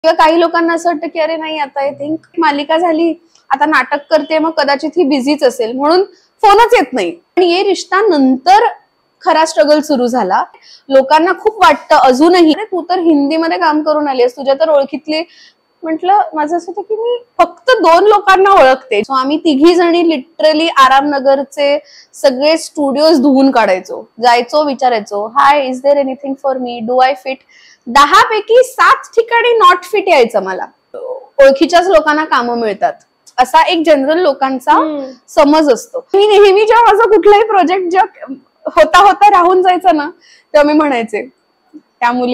किंवा काही लोकांना असं वाटतं की अरे नाही आता आय थिंक मालिका झाली, आता नाटक करते, मग कदाचित ही बिझीच असेल म्हणून फोनच येत नाही. आणि ये रिश्ता नंतर खरा स्ट्रगल सुरू झाला. लोकांना खूप वाटतं अजूनही तू तर हिंदीमध्ये काम करून आली आहेस, तुझ्या तर ओळखीतली. म्हटलं माझं असं होतं की मी फक्त 2 लोकांना ओळखते. सो आम्ही 3 जणी लिटरली आरामनगरचे सगळे स्टुडिओज धुवून काढायचो, जायचो, विचारायचो hi is there anything for me, do I fit. 10 पैकी 7 ठिकाणी नॉट फिट यायचं मला. ओळखीच्याच लोकांना कामं मिळतात असा एक जनरल लोकांचा समज असतो. मी नेहमी जेव्हा माझा कुठलाही प्रोजेक्ट जेव्हा होता राहून जायचं ना, तेव्हा मी म्हणायचे त्या मुली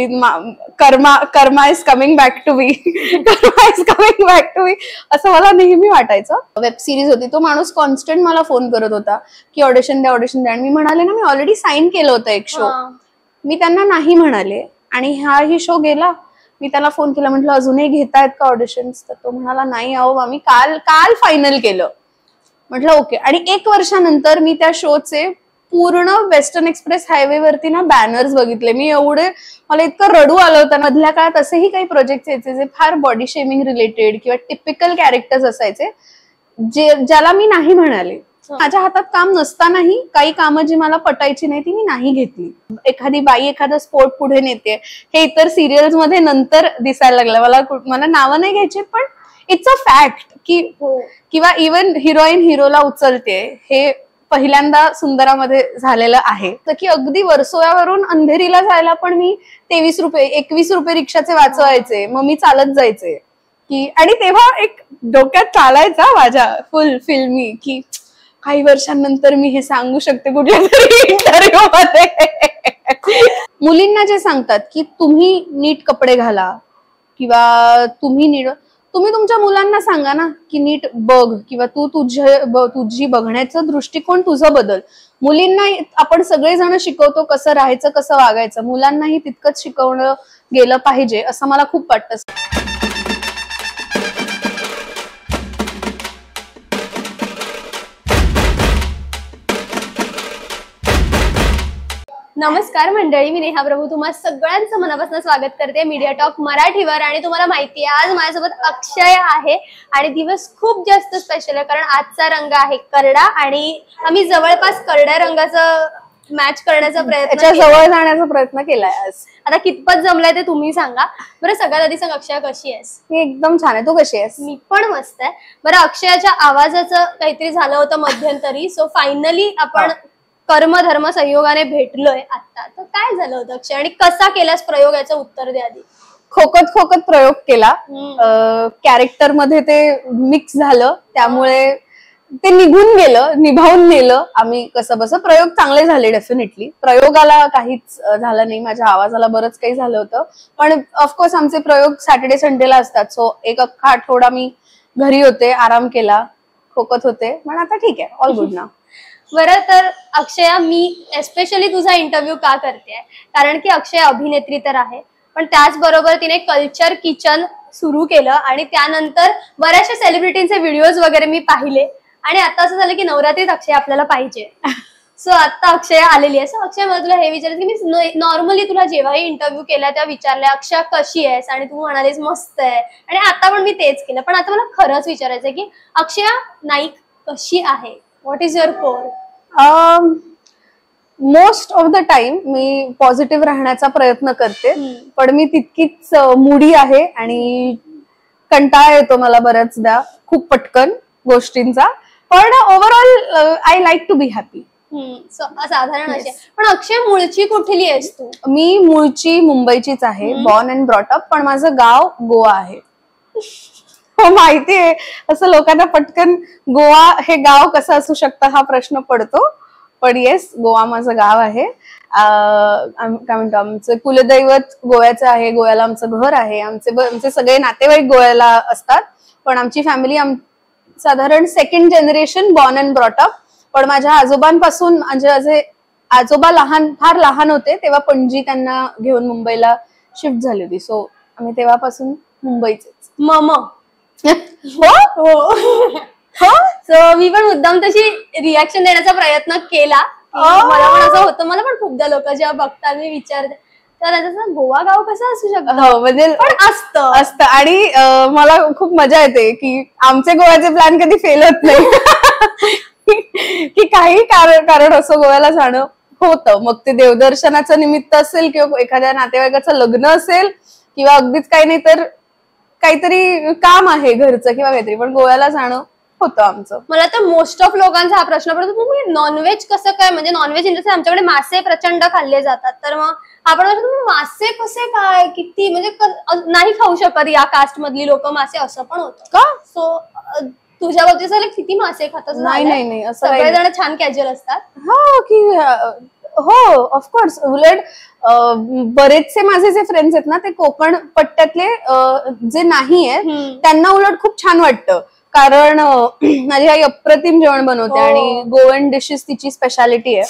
karma is coming back to me, karma is coming back to me, असं मला नेहमी वाटायचं. वेब सिरीज होती, तो माणूस कॉन्स्टंट मला फोन करत होता की ऑडिशन द्या ऑडिशन द्या. आणि मी म्हणाले ना मी ऑलरेडी साईन केलं होतं एक शो. मी त्यांना नाही म्हणाले आणि ही शो गेला. मी त्याला फोन केला, म्हटलं अजूनही घेतायत का ऑडिशन्स, तर तो म्हणाला नाही अहो आम्ही काल फायनल केलं. म्हटलं ओके. आणि 1 वर्षानंतर मी त्या शोचे पूर्ण वेस्टर्न एक्सप्रेस हायवे वरती ना बॅनर्स बघितले. मी मला इतकं रडू आलं होतं. मधल्या काळात असेही काही प्रोजेक्ट यायचे जे फार बॉडी शेमिंग रिलेटेड किंवा टिपिकल कॅरेक्टर्स असायचे ज्याला मी नाही म्हणाले. माझ्या हातात काम नसतानाही काही कामं जी मला पटायची नाही ती मी नाही घेतली. एखादी बाई एखादा स्पोर्ट पुढे नेते हे इतर सिरियल्स मध्ये नंतर दिसायला लागलं. मला नावं नाही घ्यायचे पण इट्स अ फॅक्ट की किंवा इवन हिरोईन हिरोला उचलते हे पहिल्यांदा सुंदरामध्ये झालेलं आहे. तर की अगदी वर्सोव्यावरून अंधेरीला जायला पण मी 23 रुपये 21 रुपये रिक्षाचे वाचवायचे, मग मी चालत जायचे की. आणि तेव्हा एक डोक्यात चालायचा माझ्या फुल फिल्मी की काही वर्षांनंतर मी हे सांगू शकते कुठल्या तरी इंटरव्ह्यू मध्ये. मुलींना जे सांगतात की तुम्ही नीट कपडे घाला किंवा तुम्ही तुमच्या मुलांना सांगा ना की नीट बघ किंवा तू तुझी बघण्याचं दृष्टिकोन तुझं बदल. मुलींना आपण सगळेजण शिकवतो कसं राहायचं कसं वागायचं, मुलांनाही तितकंच शिकवणं गेलं पाहिजे असं मला खूप वाटतं. नमस्कार मंडळी, मी नेहा प्रभू तुम्हा सगळ्यांचं मनापासून स्वागत करते मीडिया टॉक मराठीवर. आणि तुम्हाला माहिती आहे आज माझ्यासोबत अक्षय आहे आणि दिवस खूप जास्त स्पेशल आहे कारण आजचा रंग आहे करडा आणि आम्ही जवळपास करड्या रंगाचं मॅच करण्याचा प्रयत्न जवळ जाण्याचा प्रयत्न केलाय आज. आता कितपत जमलाय ते तुम्ही सांगा. बरं सगळ्यात आधी सांग अक्षय कशी आहेस? मी एकदम छान आहे, तू कशी आहेस? मी पण मस्त आहे. बरं अक्षयाच्या आवाजाचं काहीतरी झालं होतं मध्यंतरी, सो फायनली आपण कर्म धर्म संयोगाने भेटलोय आता. तर काय झालं होतं अक्षय आणि कसा केलास प्रयोग याचं उत्तर द्या आधी. खोकत प्रयोग केला. कॅरेक्टर मध्ये ते मिक्स झालं त्यामुळे ते निभावून नेलं आम्ही कसं बसं. प्रयोग चांगले झाले डेफिनेटली. प्रयोगाला काहीच झालं नाही, माझ्या आवाजाला बरंच काही झालं होतं. पण ऑफकोर्स आमचे प्रयोग सॅटर्डे संडेला असतात. सो एक अख्खा आठवडा मी घरी होते, आराम केला, खोकत होते. पण आता ठीक आहे, ऑल गुड ना. बरं तर अक्षया, मी एस्पेशली तुझा इंटरव्ह्यू का करते कारण की अक्षय अभिनेत्री तर आहे पण त्याचबरोबर तिने कल्चर किचन सुरू केलं आणि त्यानंतर बऱ्याचशा सेलिब्रिटींचे व्हिडिओज वगैरे मी पाहिले आणि आता असं झालं की नवरात्रीत अक्षय आपल्याला पाहिजे. सो आता अक्षय आलेली आहे. सो अक्षय मला तुला हे विचारायचं की मी नॉर्मली तुला जेव्हाही इंटरव्ह्यू केला तेव्हा विचारलं अक्षय कशी आहेस आणि तू म्हणालीस मस्त आहे आणि आता पण मी तेच केलं. पण आता मला खरंच विचारायचं की अक्षया नाईक कशी आहे? What is your core? Most of the time मी पॉझिटिव्ह राहण्याचा प्रयत्न करते पण मी तितकीच मुडी आहे आणि कंटाळा येतो मला बऱ्याचदा खूप पटकन गोष्टींचा. पण overall I like to be happy. साधारण असे. पण अक्षय मूळची कुठली आहेस तू? मी मूळची मुंबईचीच आहे, बॉर्न अँड ब्रॉट अप, पण माझं गाव गोवा आहे. हो माहितीये, असं लोकांना पटकन गोवा हे गाव कसं असू शकतं हा प्रश्न पडतो. पण येस, गोवा माझं गाव आहे. काय म्हणतो, आमचं कुलदैवत गोव्याचं आहे, गोव्याला आमचं घर आहे, आमचे सगळे नातेवाईक गोव्याला असतात. पण आमची फॅमिली साधारण 2nd generation born and brought up. पण माझ्या आजोबांपासून माझे आजोबा फार लहान होते तेव्हा पणजी त्यांना घेऊन मुंबईला शिफ्ट झाली होती. सो आम्ही तेव्हापासून मुंबईचेच. मम हो. सो मी पण मुद्दाम तशी रिॲक्शन देण्याचा प्रयत्न केला. मला पण असं होतं, मला पण खूपदा लोक जेव्हा बघतात मी विचारते तर त्याचं गोवा गाव कसं असू शकतं. हो म्हणजे असतं आणि मला खूप मजा येते की आमचे गोव्याचे प्लॅन कधी फेल होत नाही. की काही कारण असं गोव्याला जाणं होतं, मग ते देवदर्शनाचं निमित्त असेल किंवा एखाद्या नातेवाईकाचं लग्न असेल किंवा अगदीच काही नाही तर काहीतरी काम आहे घरचं किंवा काहीतरी, पण गोव्याला जाणं होतं आमचं. मला तर मोस्ट ऑफ लोकांचा हा प्रश्न पडतो, तुम्ही नॉनव्हेज कसं काय, म्हणजे नॉनव्हेज इंडस्ट्री आमच्याकडे मासे प्रचंड खाल्ले जातात, तर मग आपण तुम्ही मासे कसे काय, किती म्हणजे नाही खाऊ शकत या कास्ट मधली लोक मासे, असं पण होतं का? सो तुझ्या बाबतीत झालं किती मासे खातात? नाही असं सगळेजण छान कॅज्युअल असतात. हो की हो ऑफकोर्स. उलट बरेचसे माझे जे फ्रेंड्स आहेत ना ते कोकण पट्ट्यातले जे नाही आहेत त्यांना उलट खूप छान वाटतं, कारण माझी आई अप्रतिम जेवण बनवते आणि गोवन डिशेस तिची स्पेशालिटी आहे.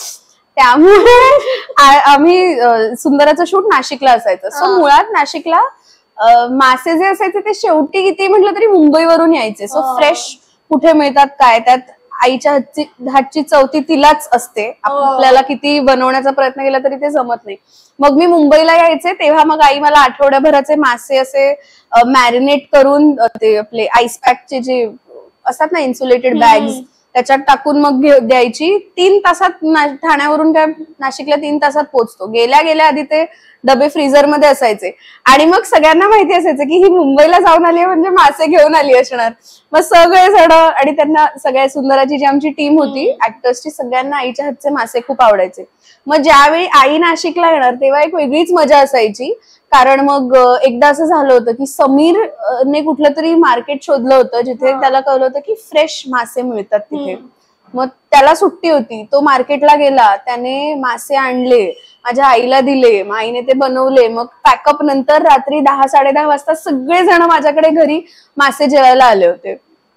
त्यामुळे आम्ही सुंदराचं शूट नाशिकला असायचं. सो मुळात नाशिकला मासे जे असायचे ते शेवटी किती म्हटलं तरी मुंबईवरून यायचे. सो फ्रेश कुठे मिळतात काय, त्यात आईच्या हातची चवती तिलाच असते, आपल्याला किती बनवण्याचा प्रयत्न केला तरी ते जमत नाही. मग मी मुंबईला यायचे तेव्हा मग आई मला आठवड्याभराचे मासे असे मॅरिनेट करून ते आपले आईस पॅकचे जे असतात ना इन्सुलेटेड बॅग्स त्याच्यात टाकून मग द्यायची. 3 तासात ठाण्यावरून काय नाशिकला 3 तासात पोहोचतो. गेल्या आधी ते डबे फ्रीझर मध्ये असायचे आणि मग सगळ्यांना माहिती असायचं की ही मुंबईला जाऊन आली आहे म्हणजे मासे घेऊन आली असणार. मग सगळे जण आणि त्यांना सगळ्या सुंदराची जी आमची टीम होती ऍक्टर्सची, सगळ्यांना आईच्या हातचे मासे खूप आवडायचे. मग ज्यावेळी आई नाशिकला येणार तेव्हा एक वेगळीच मजा असायची, कारण मग एकदा असं झालं होतं की समीर ने कुठलं तरी मार्केट शोधलं होतं जिथे त्याला कळलं होतं की फ्रेश मासे मिळतात तिथे. मग त्याला सुट्टी होती, तो मार्केटला गेला, त्याने मासे आणले, माझ्या आईला दिले, आईने ते बनवले. मग पॅकअप नंतर रात्री 10-10:30 वाजता सगळे जण माझ्याकडे घरी मासे जेवायला आले होते.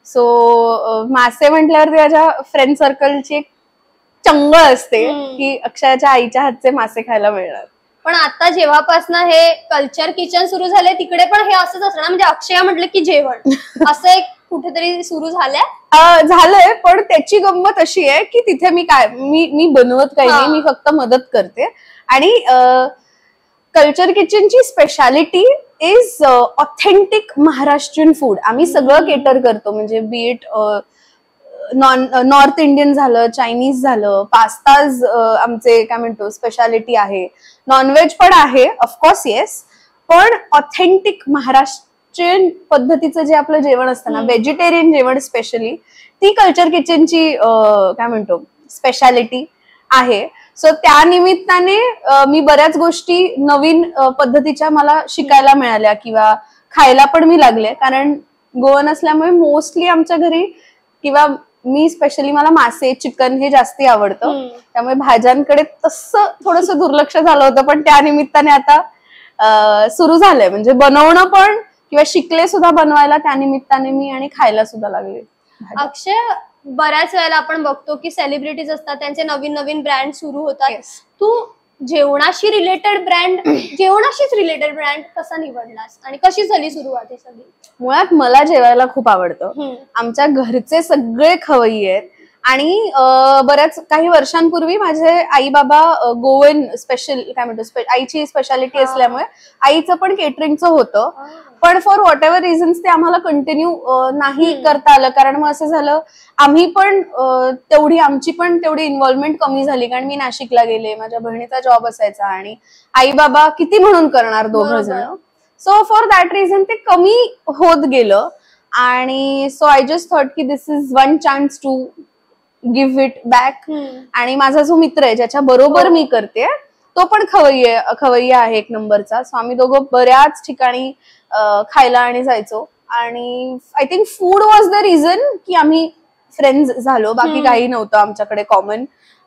सो मासे म्हटल्यावरती माझ्या फ्रेंड सर्कलची एक चंगळ असते की अक्षयाच्या आईच्या हातचे मासे खायला मिळणार. पण आता जेव्हापासून हे कल्चर किचन सुरू झालंय तिकडे पण हे असंच असणार, म्हणजे अक्षया म्हटलं की जेवण असं एक कुठेतरी सुरू झालंय. पण त्याची गंमत अशी आहे की तिथे मी बनवत काही नाही, मी फक्त मदत करते. आणि कल्चर किचनची speciality is authentic Maharashtrian food. आम्ही सगळं केटर करतो, म्हणजे बीट नॉर्थ इंडियन झालं, चायनीज झालं, पास्ताज आमचे काय म्हणतो स्पेशालिटी आहे, नॉनव्हेज पण आहे ऑफकोर्स येस, पण ऑथेंटिक महाराष्ट्रीयन पद्धतीचं जे आपलं जेवण असतं ना, व्हेजिटेरियन जेवण स्पेशली, ती कल्चर किचनची काय म्हणतो स्पेशालिटी आहे. सो त्या निमित्ताने मी बऱ्याच गोष्टी नवीन पद्धतीच्या मला शिकायला मिळाल्या किंवा खायला पण मी लागले, कारण गोवन असल्यामुळे मोस्टली आमच्या घरी किंवा मी स्पेशली मला मासे चिकन हे जास्ती आवडतं, त्यामुळे भाज्यांकडे तसं थोडंसं दुर्लक्ष झालं होतं. पण त्या निमित्ताने आता सुरू झालंय, म्हणजे बनवणं पण किंवा शिकले सुद्धा बनवायला त्या निमित्ताने मी, आणि खायला सुद्धा लागले. अक्षय, बऱ्याच वेळेला आपण बघतो की सेलिब्रिटीज असतात, त्यांचे नवीन नवीन ब्रँड सुरू होतात. तू जेवणाशीच रिलेटेड ब्रँड कसा निवडलास आणि कशी झाली सुरुवात? ही सगळी मुळात मला जेवायला खूप आवडतं. आमच्या घरचे सगळे खवय्ये आहेत आणि बऱ्याच काही वर्षांपूर्वी माझे आई बाबा गोवन स्पेशल काय म्हणतो आईची स्पेशालिटी असल्यामुळे आईचं पण केटरिंगचं होतं. पण फॉर व्हॉट एव्हर रिझन्स ते आम्हाला कंटिन्यू नाही करता आलं, कारण मग असं झालं आम्ही पण आमची पण तेवढी इन्व्हॉल्वमेंट कमी झाली, कारण मी नाशिकला गेले, माझ्या बहिणीचा जॉब असायचा आणि आई बाबा किती म्हणून करणार दोघं जण. सो फॉर दॅट रिझन ते कमी होत गेलं आणि सो आय जस्ट थॉट की this is one chance to give it back. आणि माझा जो मित्र आहे ज्याच्या बरोबर मी करते तो पण खवय्या आहे एक नंबरचा. सो आम्ही दोघं बऱ्याच ठिकाणी खायला आणि जायचो आणि I think food was the reason की आम्ही फ्रेंड्स झालो, बाकी काही नव्हतं आमच्याकडे कॉमन.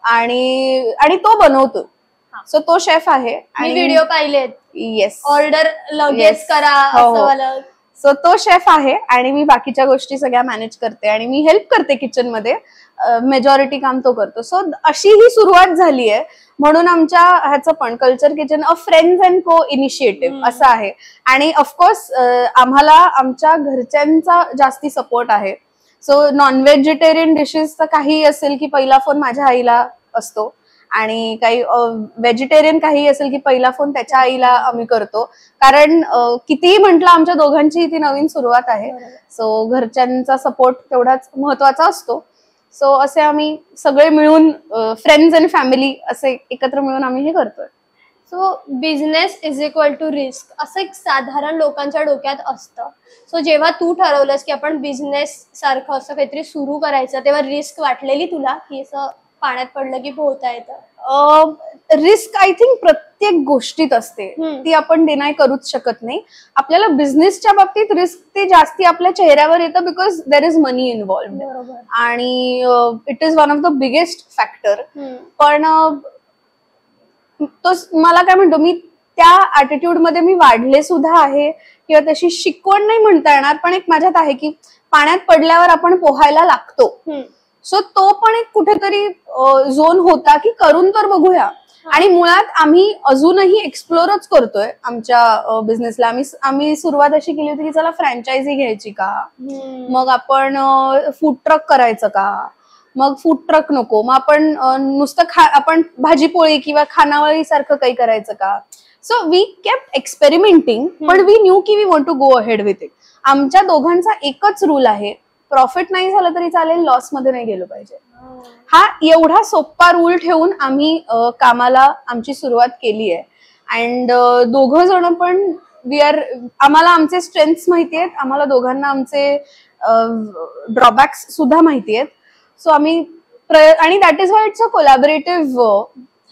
आणि तो बनवतो, सो तो शेफ आहे. आणि व्हिडिओ पाहिलेत, येस, ऑर्डर लगेच करा. सो तो शेफ आहे आणि मी बाकीच्या गोष्टी सगळ्या मॅनेज करते आणि मी हेल्प करते किचन मध्ये, मेजॉरिटी काम तो करतो. सो अशी ही सुरुवात झाली आहे. म्हणून आमच्या ह्याचं पण culture kitchen a friends and co initiative असं आहे. आणि ऑफकोर्स आम्हाला आमच्या घरच्यांचा जास्ती सपोर्ट आहे. सो नॉन व्हेजिटेरियन डिशेसचा काही असेल की पहिला फोन माझ्या आईला असतो आणि काही व्हेजिटेरियन काही असेल की पहिला फोन त्याच्या आईला आम्ही करतो, कारण कितीही म्हटलं आमच्या दोघांची ती नवीन सुरुवात आहे. सो घरच्यांचा सपोर्ट तेवढाच महत्वाचा असतो. सो असे आम्ही सगळे मिळून फ्रेंड्स अँड फॅमिली असे एकत्र मिळून आम्ही हे करतोय. So business is equal to risk असं एक साधारण लोकांच्या डोक्यात असतं. सो जेव्हा तू ठरवलंस की आपण बिझनेस सारखं असं काहीतरी सुरू करायचं, तेव्हा रिस्क वाटलेली तुला की असं पाण्यात पडलं की पोहता येतं? रिस्क आय थिंक प्रत्येक गोष्टीत असते, ती आपण डिनाय करूच शकत नाही. आपल्याला बिझनेसच्या बाबतीत रिस्क ते जास्ती आपल्या चेहऱ्यावर येतं because there is money involved आणि it is one of the biggest factor. पण तो मला काय म्हणतो, मी त्या ऍटिट्यूड मध्ये मी वाढले सुद्धा आहे किंवा तशी शिकवण नाही म्हणता येणार, पण एक माझ्यात आहे की पाण्यात पडल्यावर आपण पोहायला लागतो. सो तो पण एक कुठेतरी झोन होता की करून तर बघूया. आणि मुळात आम्ही अजूनही एक्सप्लोरच करतोय आमच्या बिझनेसला. आम्ही सुरुवात अशी केली होती की चला फ्रँचायझी घ्यायची का, मग आपण फूड ट्रक करायचं का, मग फूड ट्रक नको, मग आपण नुसतं आपण भाजीपोळी किंवा खानावळी सारखं काही करायचं का. सो वी केप्ट एक्सपेरिमेंटिंग, पण वी न्यू की we want to go ahead with it. आमच्या दोघांचा एकच रूल आहे, प्रॉफिट नाही झालं तरी चालेल, लॉस मध्ये नाही गेलो पाहिजे. हा एवढा सोपा रूल ठेवून आम्ही कामाला आमची सुरुवात केली आहे. अँड दोघं जण पण आम्हाला आमचे स्ट्रेंथ्स माहिती आहेत, आम्हाला दोघांना आमचे ड्रॉबॅक्स सुद्धा माहिती आहेत. सो आम्ही आणि that is why it's a collaborative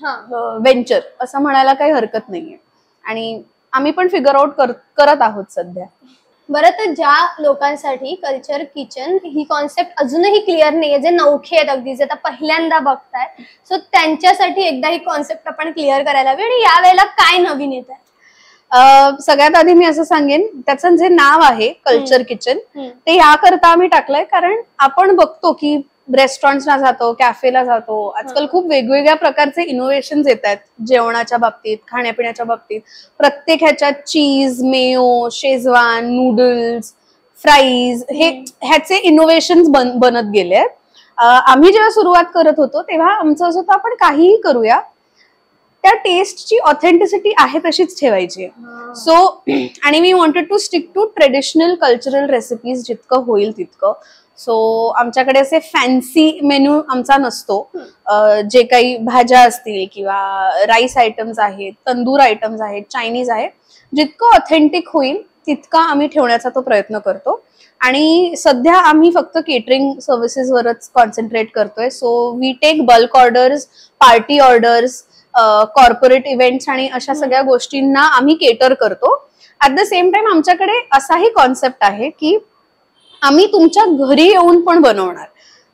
venture असं म्हणायला काही हरकत नाहीये. आणि आम्ही पण फिगर आउट करत आहोत सध्या. बरं, तर ज्या लोकांसाठी कल्चर किचन ही कॉन्सेप्ट अजूनही क्लिअर नाहीये, जे नवखे आहेत अगदी, जे आता पहिल्यांदा बघताय, सो त्यांच्यासाठी एकदा ही कॉन्सेप्ट आपण क्लिअर करायला हवी. आणि यावेळेला काय नवीन येत आहे? सगळ्यात आधी मी असं सांगेन, त्याचं जे नाव आहे कल्चर किचन, ते याकरता आम्ही टाकलंय कारण आपण बघतो की रेस्टॉरंट्सला जातो, कॅफेला जातो, आजकाल खूप वेगवेगळ्या प्रकारचे इनोव्हेशन येत आहेत जेवणाच्या बाबतीत, खाण्यापिण्याच्या बाबतीत. प्रत्येक ह्याच्यात cheese, mayo, schezwan, noodles, fries ह्याचे इनोव्हेशन बनत गेले आहेत. आम्ही जेव्हा सुरुवात करत होतो तेव्हा आमचं असं होतं आपण काहीही करूया, त्या टेस्टची ऑथेंटिसिटी आहे तशीच ठेवायची. सो आणि we wanted to stick to traditional cultural recipes जितकं होईल तितकं. सो आमच्याकडे असे फॅन्सी मेन्यू आमचा नसतो. जे काही भाज्या असतील किंवा राईस आयटम्स आहेत, तंदूर आयटम्स आहेत, चायनीज आहे, जितकं ऑथेंटिक होईल तितका आम्ही ठेवण्याचा तो प्रयत्न करतो. आणि सध्या आम्ही फक्त केटरिंग सर्व्हिसेसवरच कॉन्सन्ट्रेट करतोय. So we take bulk orders, party orders, corporate events आणि अशा सगळ्या गोष्टींना आम्ही केटर करतो. ऍट द सेम टाइम आमच्याकडे असाही कॉन्सेप्ट आहे की आम्ही तुमच्या घरी येऊन पण बनवणार.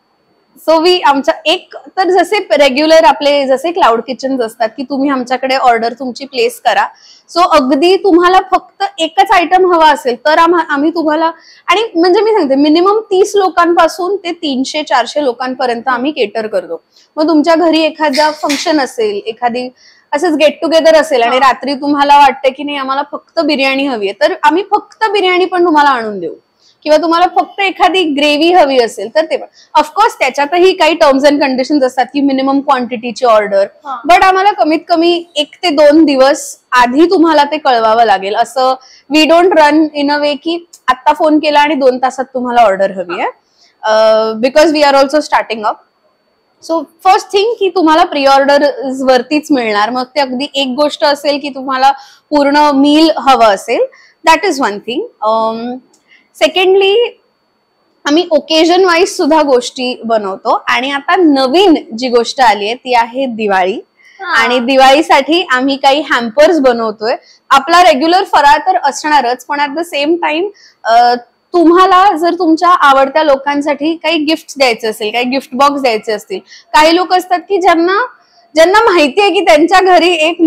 सो आमच्या एक तर जसे रेग्युलर आपले जसे क्लाउड किचन असतात की तुम्ही आमच्याकडे ऑर्डर तुमची प्लेस करा. सो अगदी तुम्हाला फक्त एकच आयटम हवा असेल तर आम्ही तुम्हाला, आणि म्हणजे मी सांगते मिनिमम 30 लोकांपासून ते 300-400 लोकांपर्यंत आम्ही केटर करतो. मग तुमच्या घरी एखादा फंक्शन असेल, एखादी असंच गेट टुगेदर असेल आणि रात्री तुम्हाला वाटतं की नाही आम्हाला फक्त बिर्याणी हवी आहे, तर आम्ही फक्त बिर्याणी पण तुम्हाला आणून देऊ. किंवा तुम्हाला फक्त एखादी ग्रेव्ही हवी असेल तर ते पण. ऑफकोर्स त्याच्यातही काही टर्म्स अँड कंडिशन्स असतात की मिनिमम क्वांटिटीची ऑर्डर, बट आम्हाला कमीत कमी 1 ते 2 दिवस आधी तुम्हाला ते कळवावं लागेल. असं we don't run in a way की आत्ता फोन केला आणि 2 तासात तुम्हाला ऑर्डर हवी आहे, because we are also starting up. So first thing की तुम्हाला प्री ऑर्डर वरतीच मिळणार. मग ते अगदी एक गोष्ट असेल की तुम्हाला पूर्ण मील हवं असेल, that is one thing. Secondly आम्ही ओकेजन वाईज सुद्धा गोष्टी बनवतो. आणि आता नवीन जी गोष्ट आली आहे ती आहे दिवाळी. आणि दिवाळीसाठी आम्ही काही हॅम्पर्स बनवतोय. आपला रेग्युलर फराळ तर असणारच, पण ऍट द सेम टाइम तुम्हाला जर तुमच्या आवडत्या लोकांसाठी काही गिफ्ट द्यायचे असेल, काही गिफ्ट बॉक्स द्यायचे असतील, काही लोक असतात की ज्यांना माहिती आहे की त्यांच्या घरी एक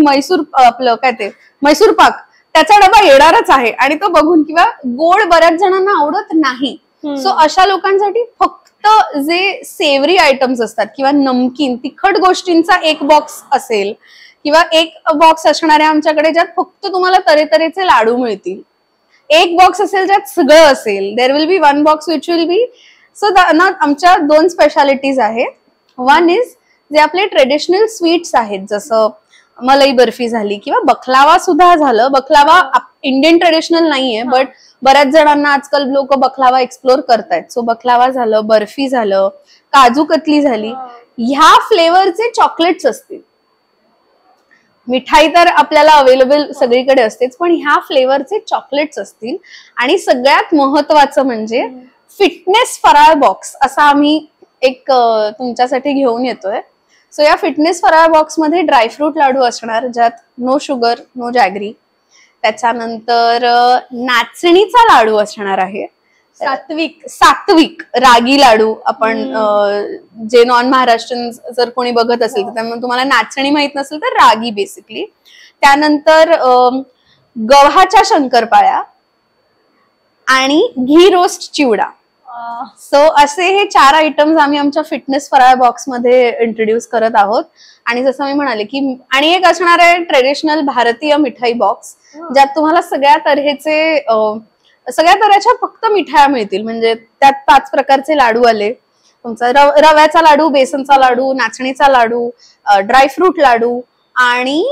मैसूर पाक त्याचा डबा येणारच आहे आणि तो बघून, किंवा गोड बऱ्याच जणांना आवडत नाही. सो अशा लोकांसाठी फक्त जे सेवरी आयटम्स असतात किंवा नमकीन तिखट गोष्टींचा एक बॉक्स असेल किंवा एक बॉक्स असणारे आमच्याकडे ज्यात फक्त तुम्हाला तऱ्हेतऱ्हेचे लाडू मिळतील. एक बॉक्स असेल ज्यात सगळं असेल. There will be one box which will be. So आमच्या 2 स्पेशालिटीज आहेत. वन इज जे आपले ट्रेडिशनल स्वीट्स आहेत, जसं मलाई बर्फी झाली किंवा बखलावा सुद्धा झालं. बखलावा इंडियन ट्रेडिशनल नाहीये, बट बऱ्याच जणांना आजकाल लोक बखलावा एक्सप्लोर करतायत. सो बखलावा झालं, बर्फी झालं, काजू कतली झाली, ह्या फ्लेवरचे चॉकलेट्स असतील. मिठाई तर आपल्याला अवेलेबल सगळीकडे असतेच, पण ह्या फ्लेवरचे चॉकलेट्स असतील. आणि सगळ्यात महत्वाचं म्हणजे फिटनेस फराळ बॉक्स असा आम्ही एक तुमच्यासाठी घेऊन येतोय. सो या फिटनेस फराळ बॉक्स मध्ये ड्रायफ्रूट लाडू असणार, ज्यात नो शुगर नो जॅगरी. त्याच्यानंतर नाचणीचा लाडू असणार आहे, सात्विक रागी लाडू. आपण जे नॉन महाराष्ट्रीयन जर कोणी बघत असेल तर त्यामुळे तुम्हाला नाचणी माहित नसेल तर रागी बेसिकली. त्यानंतर गव्हाच्या शंकरपाळ्या आणि घी रोस्ट चिवडा. सो असे हे 4 आयटम्स आम्ही आमच्या फिटनेस फराळ बॉक्स मध्ये इंट्रोड्यूस करत आहोत. आणि जसं मी म्हणाले की आणि एक असणार आहे ट्रेडिशनल भारतीय मिठाई बॉक्स, ज्यात तुम्हाला सगळ्या तऱ्हेच्या फक्त मिठाया मिळतील. म्हणजे त्यात 5 प्रकारचे लाडू आले. तुमचा रव्याचा लाडू, बेसनचा लाडू, नाचणीचा लाडू, ड्रायफ्रूट लाडू आणि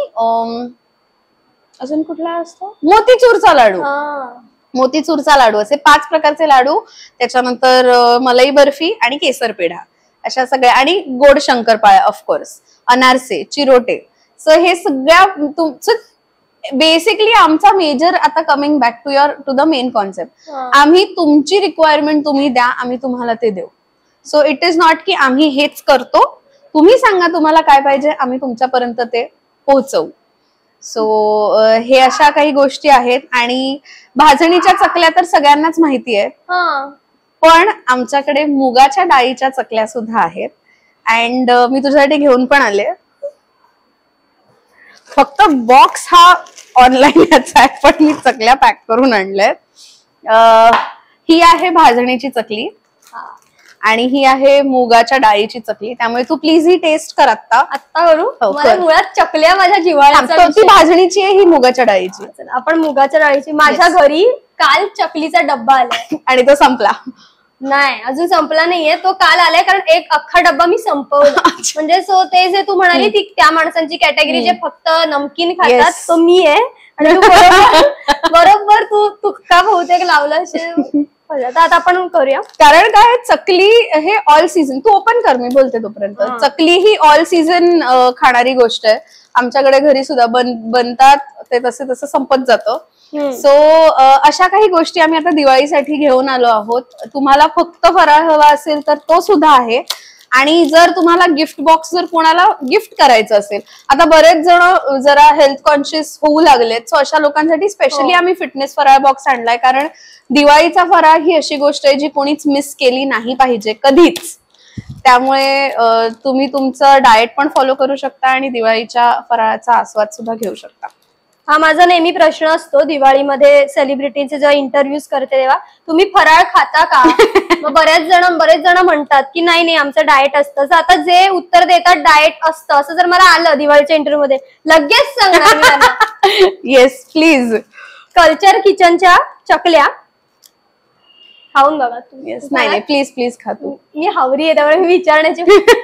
अजून कुठला असतो, मोतीचूरचा लाडू. मोतीचूरचा लाडू, असे 5 प्रकारचे लाडू. त्याच्यानंतर मलाई बर्फी आणि केसर पेढा अशा सगळ्या, आणि गोड शंकरपाळ्या ऑफकोर्स, अनारसे, चिरोटे. सो हे सगळ्या बेसिकली आमचा मेजर आता coming back to the main concept. आम्ही तुमची रिक्वायरमेंट तुम्ही द्या, आम्ही तुम्हाला ते देऊ. सो इट इज नॉट की आम्ही हेच करतो, तुम्ही सांगा तुम्हाला काय पाहिजे, आम्ही तुमच्यापर्यंत ते पोहोचवू. सो हे अशा काही गोष्टी आहेत. आणि भाजणीच्या चकल्या तर सगळ्यांनाच माहिती आहे, पण आमच्याकडे मुगाच्या डाळीच्या चकल्या सुद्धा आहेत. अँड मी तुझ्यासाठी घेऊन पण आले. फक्त बॉक्स हा ऑनलाईन याचा आहे, पण मी चकल्या पॅक करून आणल्यात. ही आहे भाजणीची चकली आणि ही आहे मुगाच्या डाळीची चकली. त्यामुळे तू प्लीज ही टेस्ट कर. आत्ता करू. मला मुळात चकल्या माझ्या जिव्हाळ्याच्या. ती भाजणीची आहे, ही मुगाच्या डाळीची. आपण मुगाच्या डाळीची. माझ्या घरी काल चकलीचा डब्बा आलाय आणि तो संपला नाही, अजून संपला नाहीये. तो काल आलाय कारण एक अख्खा डब्बा मी संपवला. म्हणजे सो ते जे तू म्हणाली ती त्या माणसांची कॅटेगरी जे फक्त नमकीन खातात, तो मी आहे. आणि तू बरोबर तू का बहुतेक लावलं असेल. आता आपण करूया. कारण काय, चकली हे ऑल सीझन. तू ओपन कर, मी बोलते तोपर्यंत. चकली ही ऑल सीझन खाणारी गोष्ट आहे. आमच्याकडे घरी सुद्धा बनतात, ते तसं संपत जातं. सो अशा काही गोष्टी आम्ही आता दिवाळीसाठी घेऊन आलो आहोत. तुम्हाला फक्त फराळ हवा असेल तर तो सुद्धा आहे. आणि जर तुम्हाला गिफ्ट बॉक्स जर कोणाला गिफ्ट करायचं असेल, आता बरेच जण जरा हेल्थ कॉन्शियस होऊ लागलेत. सो अशा लोकांसाठी स्पेशली आम्ही फिटनेस फराळ बॉक्स आणलाय. कारण दिवाळीचा फराळ ही अशी गोष्ट आहे जी कोणीच मिस केली नाही पाहिजे कधीच. त्यामुळे तुम्ही तुमचं डाएट पण फॉलो करू शकता आणि दिवाळीच्या फराळाचा आस्वाद सुद्धा घेऊ शकता. हा माझा नेहमी प्रश्न असतो दिवाळीमध्ये सेलिब्रिटीचे जेव्हा इंटरव्ह्यूज करते तेव्हा, तुम्ही फराळ खाता का? मग बरेच जण म्हणतात की नाही आमचं डाएट असतं. आता जे उत्तर देतात डाएट असतं असं जर मला आलं दिवाळीच्या इंटरव्ह्यू मध्ये, लगेच सांगणार येस प्लीज. कल्चर किचनच्या चकल्या खाऊन बघा तुम्ही. नाही प्लीज प्लीज खा तू. मी हावरी आहे त्यामुळे मी विचारण्याची.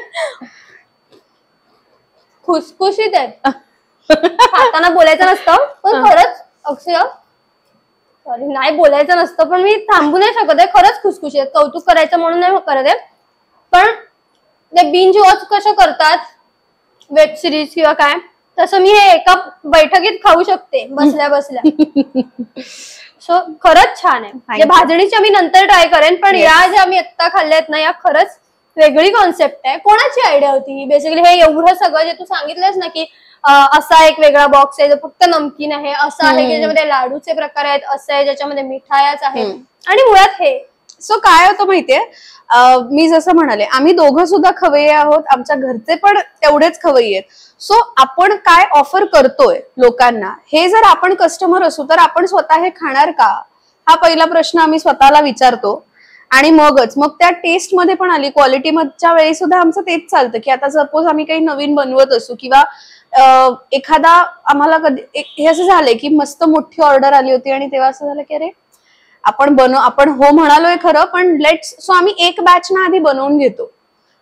खुसखुशीत आहेत. खाताना बोलायचं नसतं पण खरंच अक्षय सॉरी नाही बोलायचं नसतं पण मी थांबू नाही शकत आहे. खरंच खुसखुशी आहेत. कौतुक करायचं म्हणून नाही करत आहे, पण ते बिंज वॉच कसं करतात वेब सिरीज किंवा काय, तसं मी हे एका बैठकीत खाऊ शकते बसल्या बसल्या. सो खरंच छान आहे. भाजणीच्या मी नंतर ट्राय करेन, पण या ज्या मी आत्ता खाल्ल्यात ना या खरंच वेगळी कॉन्सेप्ट आहे. कोणाची आयडिया होती बेसिकली हे एवढं सगळं जे तू सांगितलंस ना की असा एक वेगळा बॉक्स आहे जो फक्त नमकीन आहे, असं आहे की ज्याच्यामध्ये लाडूचे प्रकार आहेत, असं आहे ज्याच्यामध्ये मिठायाच आहेत, आणि मुळात हे. सो काय होतं माहितीये, मी जसं म्हणाले आम्ही दोघं सुद्धा खवय्ये आहोत, आमच्या घरचे पण तेवढेच खवय्ये आहेत. सो आपण काय ऑफर करतोय लोकांना, हे जर आपण कस्टमर असू तर आपण स्वतः हे खाणार का, हा पहिला प्रश्न आम्ही स्वतःला विचारतो. आणि मग त्या टेस्ट मध्ये पण आली, क्वालिटी मधच्या वेळी सुद्धा आमचं तेच चालतं की आता सपोज आम्ही काही नवीन बनवत असू किंवा एखादा आम्हाला कधी हे असं झालंय की मस्त मोठी ऑर्डर आली होती आणि तेव्हा असं झालं की अरे आपण हो म्हणालोय खरं, पण सो आम्ही एक बॅच ना आधी बनवून घेतो.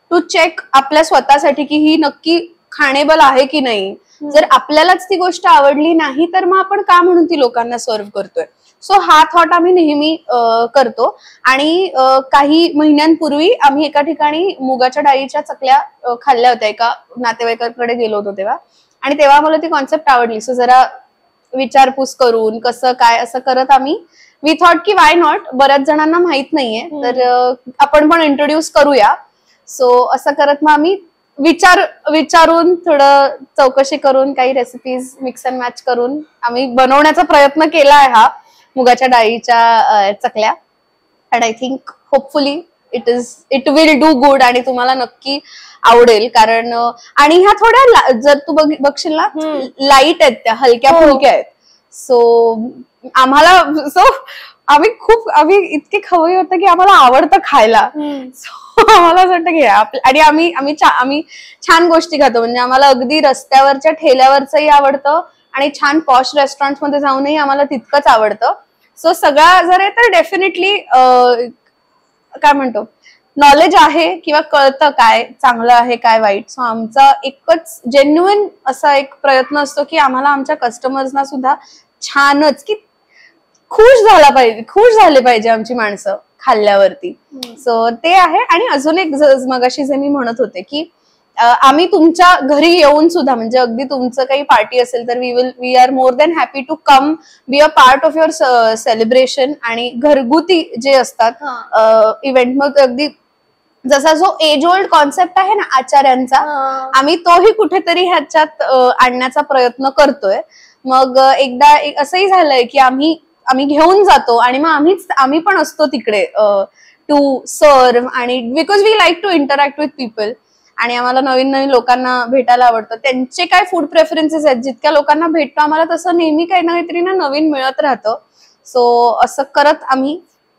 टू चेक आपल्या स्वतःसाठी की ही नक्की खाणेबल आहे की नाही. जर आपल्यालाच ती गोष्ट आवडली नाही तर मग आपण का म्हणून ती लोकांना सर्व्ह करतोय. सो हा थॉट आम्ही नेहमी करतो. आणि काही महिन्यांपूर्वी आम्ही एका ठिकाणी मुगाच्या डाळीच्या चकल्या खाल्ल्या होत्या, एका नातेवाईकाकडे गेलो होतो तेव्हा, आणि तेव्हा मला ती कॉन्सेप्ट आवडली. सो जरा विचारपूस करून कसं काय असं करत आम्ही वी थॉट की वाय नॉट, बऱ्याच जणांना माहित नाहीये तर आपण पण इंट्रोड्यूस करूया. सो असं करत मग आम्ही विचारून थोडं चौकशी करून काही रेसिपीज मिक्स अँड मॅच करून आम्ही बनवण्याचा प्रयत्न केला आहे हा मुगाच्या डाळीच्या चकल्या. And I think hopefully it will do good आणि तुम्हाला नक्की आवडेल. कारण आणि ह्या थोड्या जर तू बघशील ना लाईट आहेत, त्या हलक्या फुलक्या आहेत. सो आम्ही इतके खवय्ये होतं की आम्हाला आवडतं खायला. आम्हाला असं वाटतं की आणि आम्ही छान गोष्टी खातो. म्हणजे आम्हाला अगदी रस्त्यावरच्या ठेल्यावरचंही आवडतं आणि छान पॉश रेस्टॉरंट मध्ये जाऊनही आम्हाला तितकंच आवडतं. सो सगळा जर आहे तर डेफिनेटली काय म्हणतो नॉलेज आहे किंवा कळतं काय चांगलं आहे काय वाईट. सो आमचा एकच जेन्युइन असा एक प्रयत्न असतो की आम्हाला आमच्या कस्टमर्सना सुद्धा छानच की खुश झाले पाहिजे आमची माणसं खाल्ल्यावरती. सो ते आहे. आणि अजून एक मगाशी जे मी म्हणत होते की आम्ही तुमच्या घरी येऊन सुद्धा म्हणजे अगदी तुमचं काही पार्टी असेल तर we are more than happy to come be a part of your celebration. आणि घरगुती जे असतात इव्हेंट मग अगदी जसा जो एज ओल्ड कॉन्सेप्ट आहे ना आचार्यांचा, आम्ही तोही कुठेतरी ह्याच्यात आणण्याचा प्रयत्न करतोय. मग एकदा असंही झालंय की आम्ही घेऊन जातो आणि मग आम्ही पण असतो तिकडे टू सर्व. आणि because we like to interact with people आणि आम्हाला नवीन नवीन लोकांना भेटायला आवडतं. त्यांचे काय फूड प्रेफरन्सेस आहेत, जितक्या लोकांना भेटतो आम्हाला तसं नेहमी काही ना काहीतरी नवीन मिळत राहतं. सो असं करत आम्ही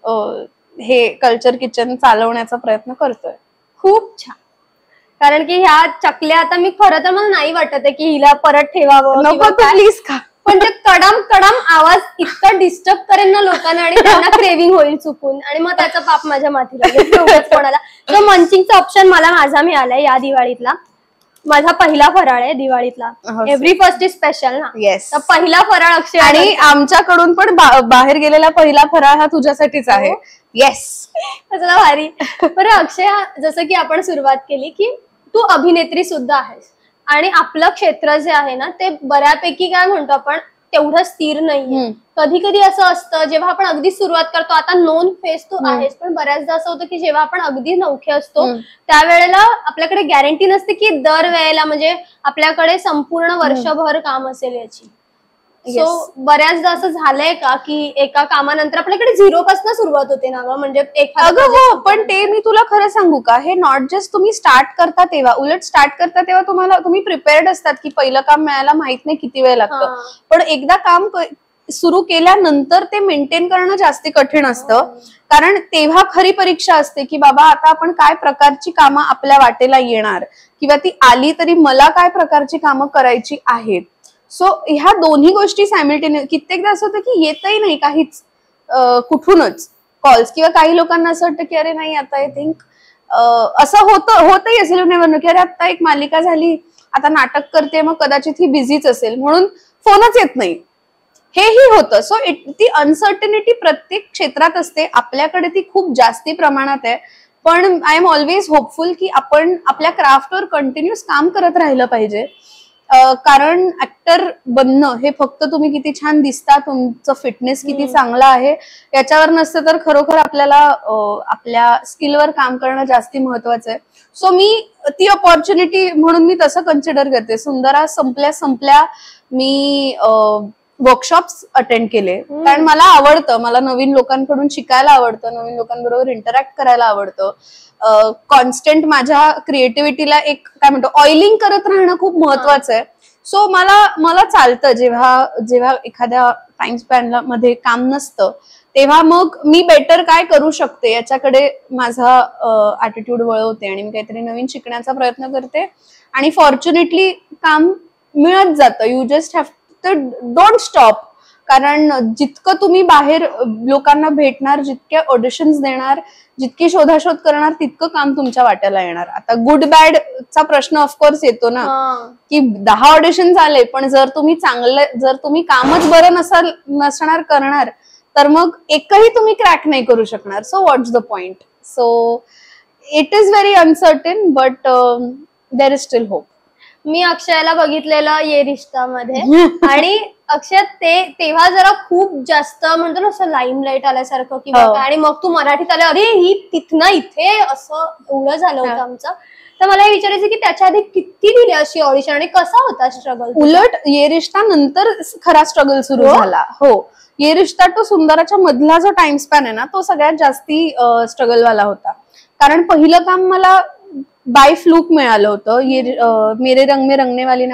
हे कल्चर किचन चालवण्याचा प्रयत्न करतोय. खूप छान. कारण की ह्या चकल्या आता मी खरं तर मला नाही वाटत आहे की हिला परत ठेवावं. नको प्लीज खा. पण ते कडाम आवाज इतका डिस्टर्ब करेल ना लोकांना आणि त्यांना क्रेविंग होईल चुकून आणि मग त्याचा पाप माझ्या माथीला कोणाला. तर मंचिंगचा ऑप्शन माझा मिळालाय या दिवाळीतला. माझा पहिला फराळ आहे दिवाळीतला. एव्हरी फर्स्ट इज स्पेशल ना. येस. तर पहिला फराळ अक्षय आणि आमच्याकडून पण बाहेर गेलेला पहिला फराळ हा तुझ्यासाठीच आहे. येस. चला भारी. बरं अक्षय, जसं की आपण सुरुवात केली की तू अभिनेत्री सुद्धा आहेस आणि आपलं क्षेत्र जे आहे ना ते बऱ्यापैकी काय म्हणतो आपण तेवढं स्थिर नाहीये. कधी कधी असं असतं जेव्हा आपण अगदी सुरुवात करतो, आता नोन फेस तू आहेस, पण बऱ्याचदा असं होतं की जेव्हा आपण अगदी नवखे असतो त्यावेळेला आपल्याकडे गॅरंटी नसते की दर वेळेला म्हणजे आपल्याकडे संपूर्ण वर्षभर काम असेल याची. सो बऱ्याचदा असं झालंय का की एका कामानंतर आपल्याकडे झिरो पासून सुरुवात होते ना ग, म्हणजे हो. पण ते मी तुला खरं सांगू का, हे नॉट जस्ट तुम्ही स्टार्ट करता तेव्हा, उलट स्टार्ट करता तेव्हा तुम्ही प्रिपेअर्ड असतात की पहिलं काम मिळायला माहित नाही किती वेळ लागतं, पण एकदा काम सुरू केल्यानंतर ते मेंटेन करणं जास्ती कठीण असतं. कारण तेव्हा खरी परीक्षा असते की बाबा आता आपण काय प्रकारची कामं आपल्या वाटेला येणार किंवा ती आली तरी मला काय प्रकारची कामं करायची आहेत. सो ह्या दोन्ही गोष्टी सायमल्टेनियस. कित्येकदा असं होतं की येतही नाही काहीच कुठूनच कॉल्स, किंवा काही लोकांना असं वाटतं की अरे नाही आता आय थिंक असं होतही असेल नेव्हर की अरे आता एक मालिका झाली, आता नाटक करते, मग कदाचित ही बिझीच असेल म्हणून फोनच येत नाही, हेही होतं. सो ती अनसर्टनिटी प्रत्येक क्षेत्रात असते. आपल्याकडे ती खूप जास्ती प्रमाणात आहे, पण आय एम ऑलवेज होपफुल की आपण आपल्या क्राफ्टवर कंटिन्युअस काम करत राहिलं पाहिजे. कारण ऍक्टर बनणं हे फक्त तुम्ही किती छान दिसता, तुमचं फिटनेस किती चांगला आहे याच्यावर नसतं, तर खरोखर आपल्याला आपल्या स्किलवर काम करणं जास्ती महत्वाचं आहे. सो मी ती अपॉर्च्युनिटी म्हणून मी तसं कन्सिडर करते. सुंदरा संपल्या मी वर्कशॉप्स अटेंड केले, कारण मला आवडतं, मला नवीन लोकांकडून शिकायला आवडतं, नवीन लोकांबरोबर इंटरॅक्ट करायला आवडतं. कॉन्स्टंट माझ्या क्रिएटिव्हिटीला एक काय म्हणतो ऑइलिंग करत राहणं खूप महत्वाचं आहे. सो मला चालतं जेव्हा एखाद्या टाइम स्पॅन मध्ये काम नसतं तेव्हा मग मी बेटर काय करू शकते याच्याकडे माझा ऍटिट्यूड वळवते आणि मी काहीतरी नवीन शिकण्याचा प्रयत्न करते आणि फॉर्च्युनेटली काम मिळत जातं. You just have to don't stop. कारण जितकं तुम्ही बाहेर लोकांना भेटणार, जितके ऑडिशन्स देणार, जितकी शोधाशोध करणार, तितकं काम तुमच्या वाट्याला येणार. आता गुड बॅड चा प्रश्न ऑफकोर्स येतो ना, की 10 ऑडिशन झाले पण जर तुम्ही कामच बरं नसणार करणार तर मग एकही तुम्ही क्रॅक नाही करू शकणार. So what's the point. So it is very uncertain but there is still hope. मी अक्षयाला बघितलेलं ये रिश्ता मध्ये आणि अक्षय तेव्हा जरा खूप जास्त म्हणतो ना असं लाईमलाईट आल्यासारखं किंवा काय, आणि मग तू मराठीत आले, अरे ही तिथनं इथे असं एवढं झालं होतं आमचं. तर मला हे विचारायचं की त्याच्या आधी किती दिली अशी ऑडिशन आणि कसा होता स्ट्रगल? उलट ये रिश्ता नंतर खरा स्ट्रगल सुरू झाला. हो, ये रिश्ता तो सुंदराच्या मधला जो टाइम स्पॅन आहे ना, तो सगळ्यात जास्ती स्ट्रगल वाला होता. कारण पहिलं काम मला बाय फ्लूक मिळालं होतं. मेरे रंग में रंगने वाली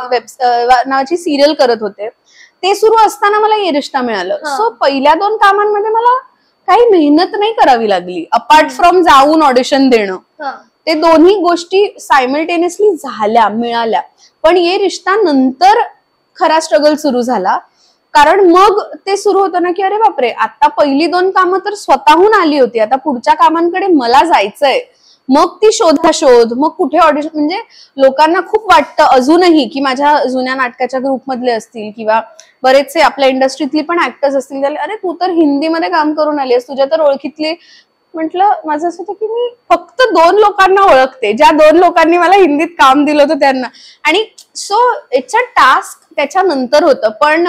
नावाची सिरियल करत होते. ते सुरू असताना मला ये रिश्ता मिळालं. सो पहिल्या 2 कामांमध्ये मला काही मेहनत नाही करावी लागली अपार्ट फ्रॉम जाऊन ऑडिशन देणं. ते दोन्ही गोष्टी सायमल्टेनियसली मिळाल्या. पण ये रिश्ता नंतर खरा स्ट्रगल सुरू झाला. कारण मग ते सुरू होतं ना की अरे बापरे, आता पहिली 2 कामं तर स्वतःहून आली होती, आता पुढच्या कामांकडे मला जायचंय. मग ती शोध, मग कुठे ऑडिशन, म्हणजे लोकांना खूप वाटतं अजूनही की माझ्या जुन्या नाटकाच्या ग्रुपमधले असतील किंवा बरेचसे आपल्या इंडस्ट्रीतली पण ऍक्टर्स असतील, अरे तू तर हिंदीमध्ये काम करून आलीस, तुझ्या तर ओळखीतली. म्हटलं माझं असं होतं की मी फक्त 2 लोकांना ओळखते, ज्या 2 लोकांनी मला हिंदीत काम दिलं होतं त्यांना. आणि सो इट्स अ टास्क त्याच्यानंतर होतं. पण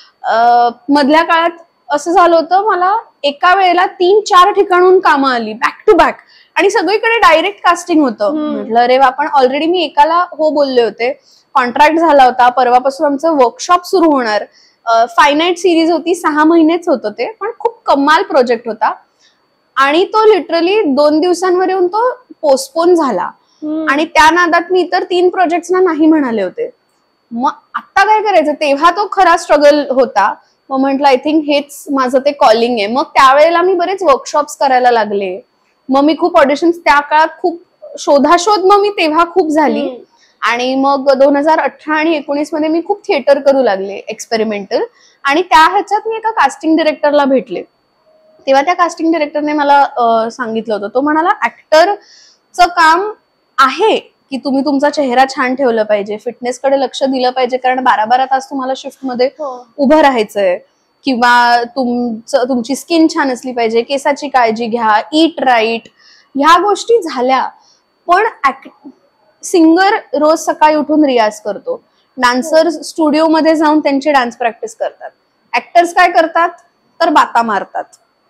मधल्या काळात असं झालं होतं, मला एका वेळेला 3-4 ठिकाणून कामं आली बॅक टू बॅक आणि सगळीकडे डायरेक्ट कास्टिंग होतं. म्हटलं अरे आपण ऑलरेडी मी एकाला हो बोलले होते, कॉन्ट्रॅक्ट झाला होता, परवापासून आमचं वर्कशॉप सुरू होणार. फायनाईट सिरीज होती, 6 महिनेच होतं ते, पण खूप कमाल प्रोजेक्ट होता. आणि तो लिटरली 2 दिवसांवर येऊन तो पोस्टपोन झाला. आणि त्या नादात मी इतर 3 प्रोजेक्ट्सना नाही म्हणाले होते. मग आता काय करायचं, तेव्हा तो खरा स्ट्रगल होता. मग म्हटलं आय थिंक हेच माझं ते कॉलिंग आहे. मग त्यावेळेला मी बरेच वर्कशॉप्स करायला लागले. मग मी खूप ऑडिशन्स, त्या काळात खूप शोधाशोध मग मी तेव्हा खूप झाली. आणि मग 2018 आणि 19 मध्ये मी खूप थिएटर करू लागले एक्सपेरिमेंटल. आणि त्या ह्याच्यात मी एका कास्टिंग डिरेक्टरला भेटले. तेव्हा त्या कास्टिंग डिरेक्टरने मला सांगितलं होतं, तो म्हणाला ऍक्टरचं काम आहे की तुम्ही तुमचा चेहरा छान ठेवला पाहिजे, फिटनेसकडे लक्ष दिलं पाहिजे, कारण 12-12 तास तुम्हाला शिफ्टमध्ये उभं राहायचंय, किंवा तुमची स्किन छान असली पाहिजे, केसाची काळजी घ्या, ईट राईट, ह्या गोष्टी झाल्या. पण सिंगर रोज सकाळी उठून रियाज करतो, डान्सर स्टुडिओमध्ये जाऊन त्यांची डान्स प्रॅक्टिस करतात, ऍक्टर्स काय करतात तर बाता मारतात.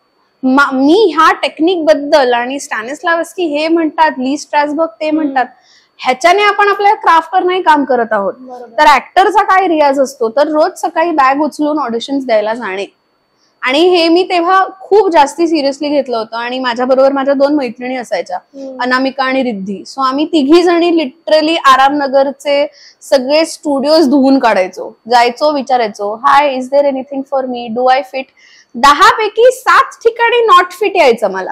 मी ह्या टेक्निक बद्दल, आणि स्टॅनिस्लावस्की हे म्हणतात, ली स्ट्रॅसबर्ग ते म्हणतात, ह्याच्याने आपण आपल्या क्राफ्टवर नाही काम करत आहोत. तर ऍक्टरचा काय रियाज असतो तर रोज सकाळी बॅग उचलून ऑडिशन्स द्यायला जाणे. आणि हे मी तेव्हा खूप जास्ती सिरियसली घेतलं होतं. आणि माझ्या बरोबर माझ्या 2 मैत्रिणी असायच्या, अनामिका आणि रिद्धी. सो आम्ही 3घी जणी लिटरली आरामनगरचे सगळे स्टुडिओज धुवून काढायचो, जायचो, विचारायचो hi is there anything for me, do I fit. 10 पैकी 7 ठिकाणी नॉट फिट यायचं मला,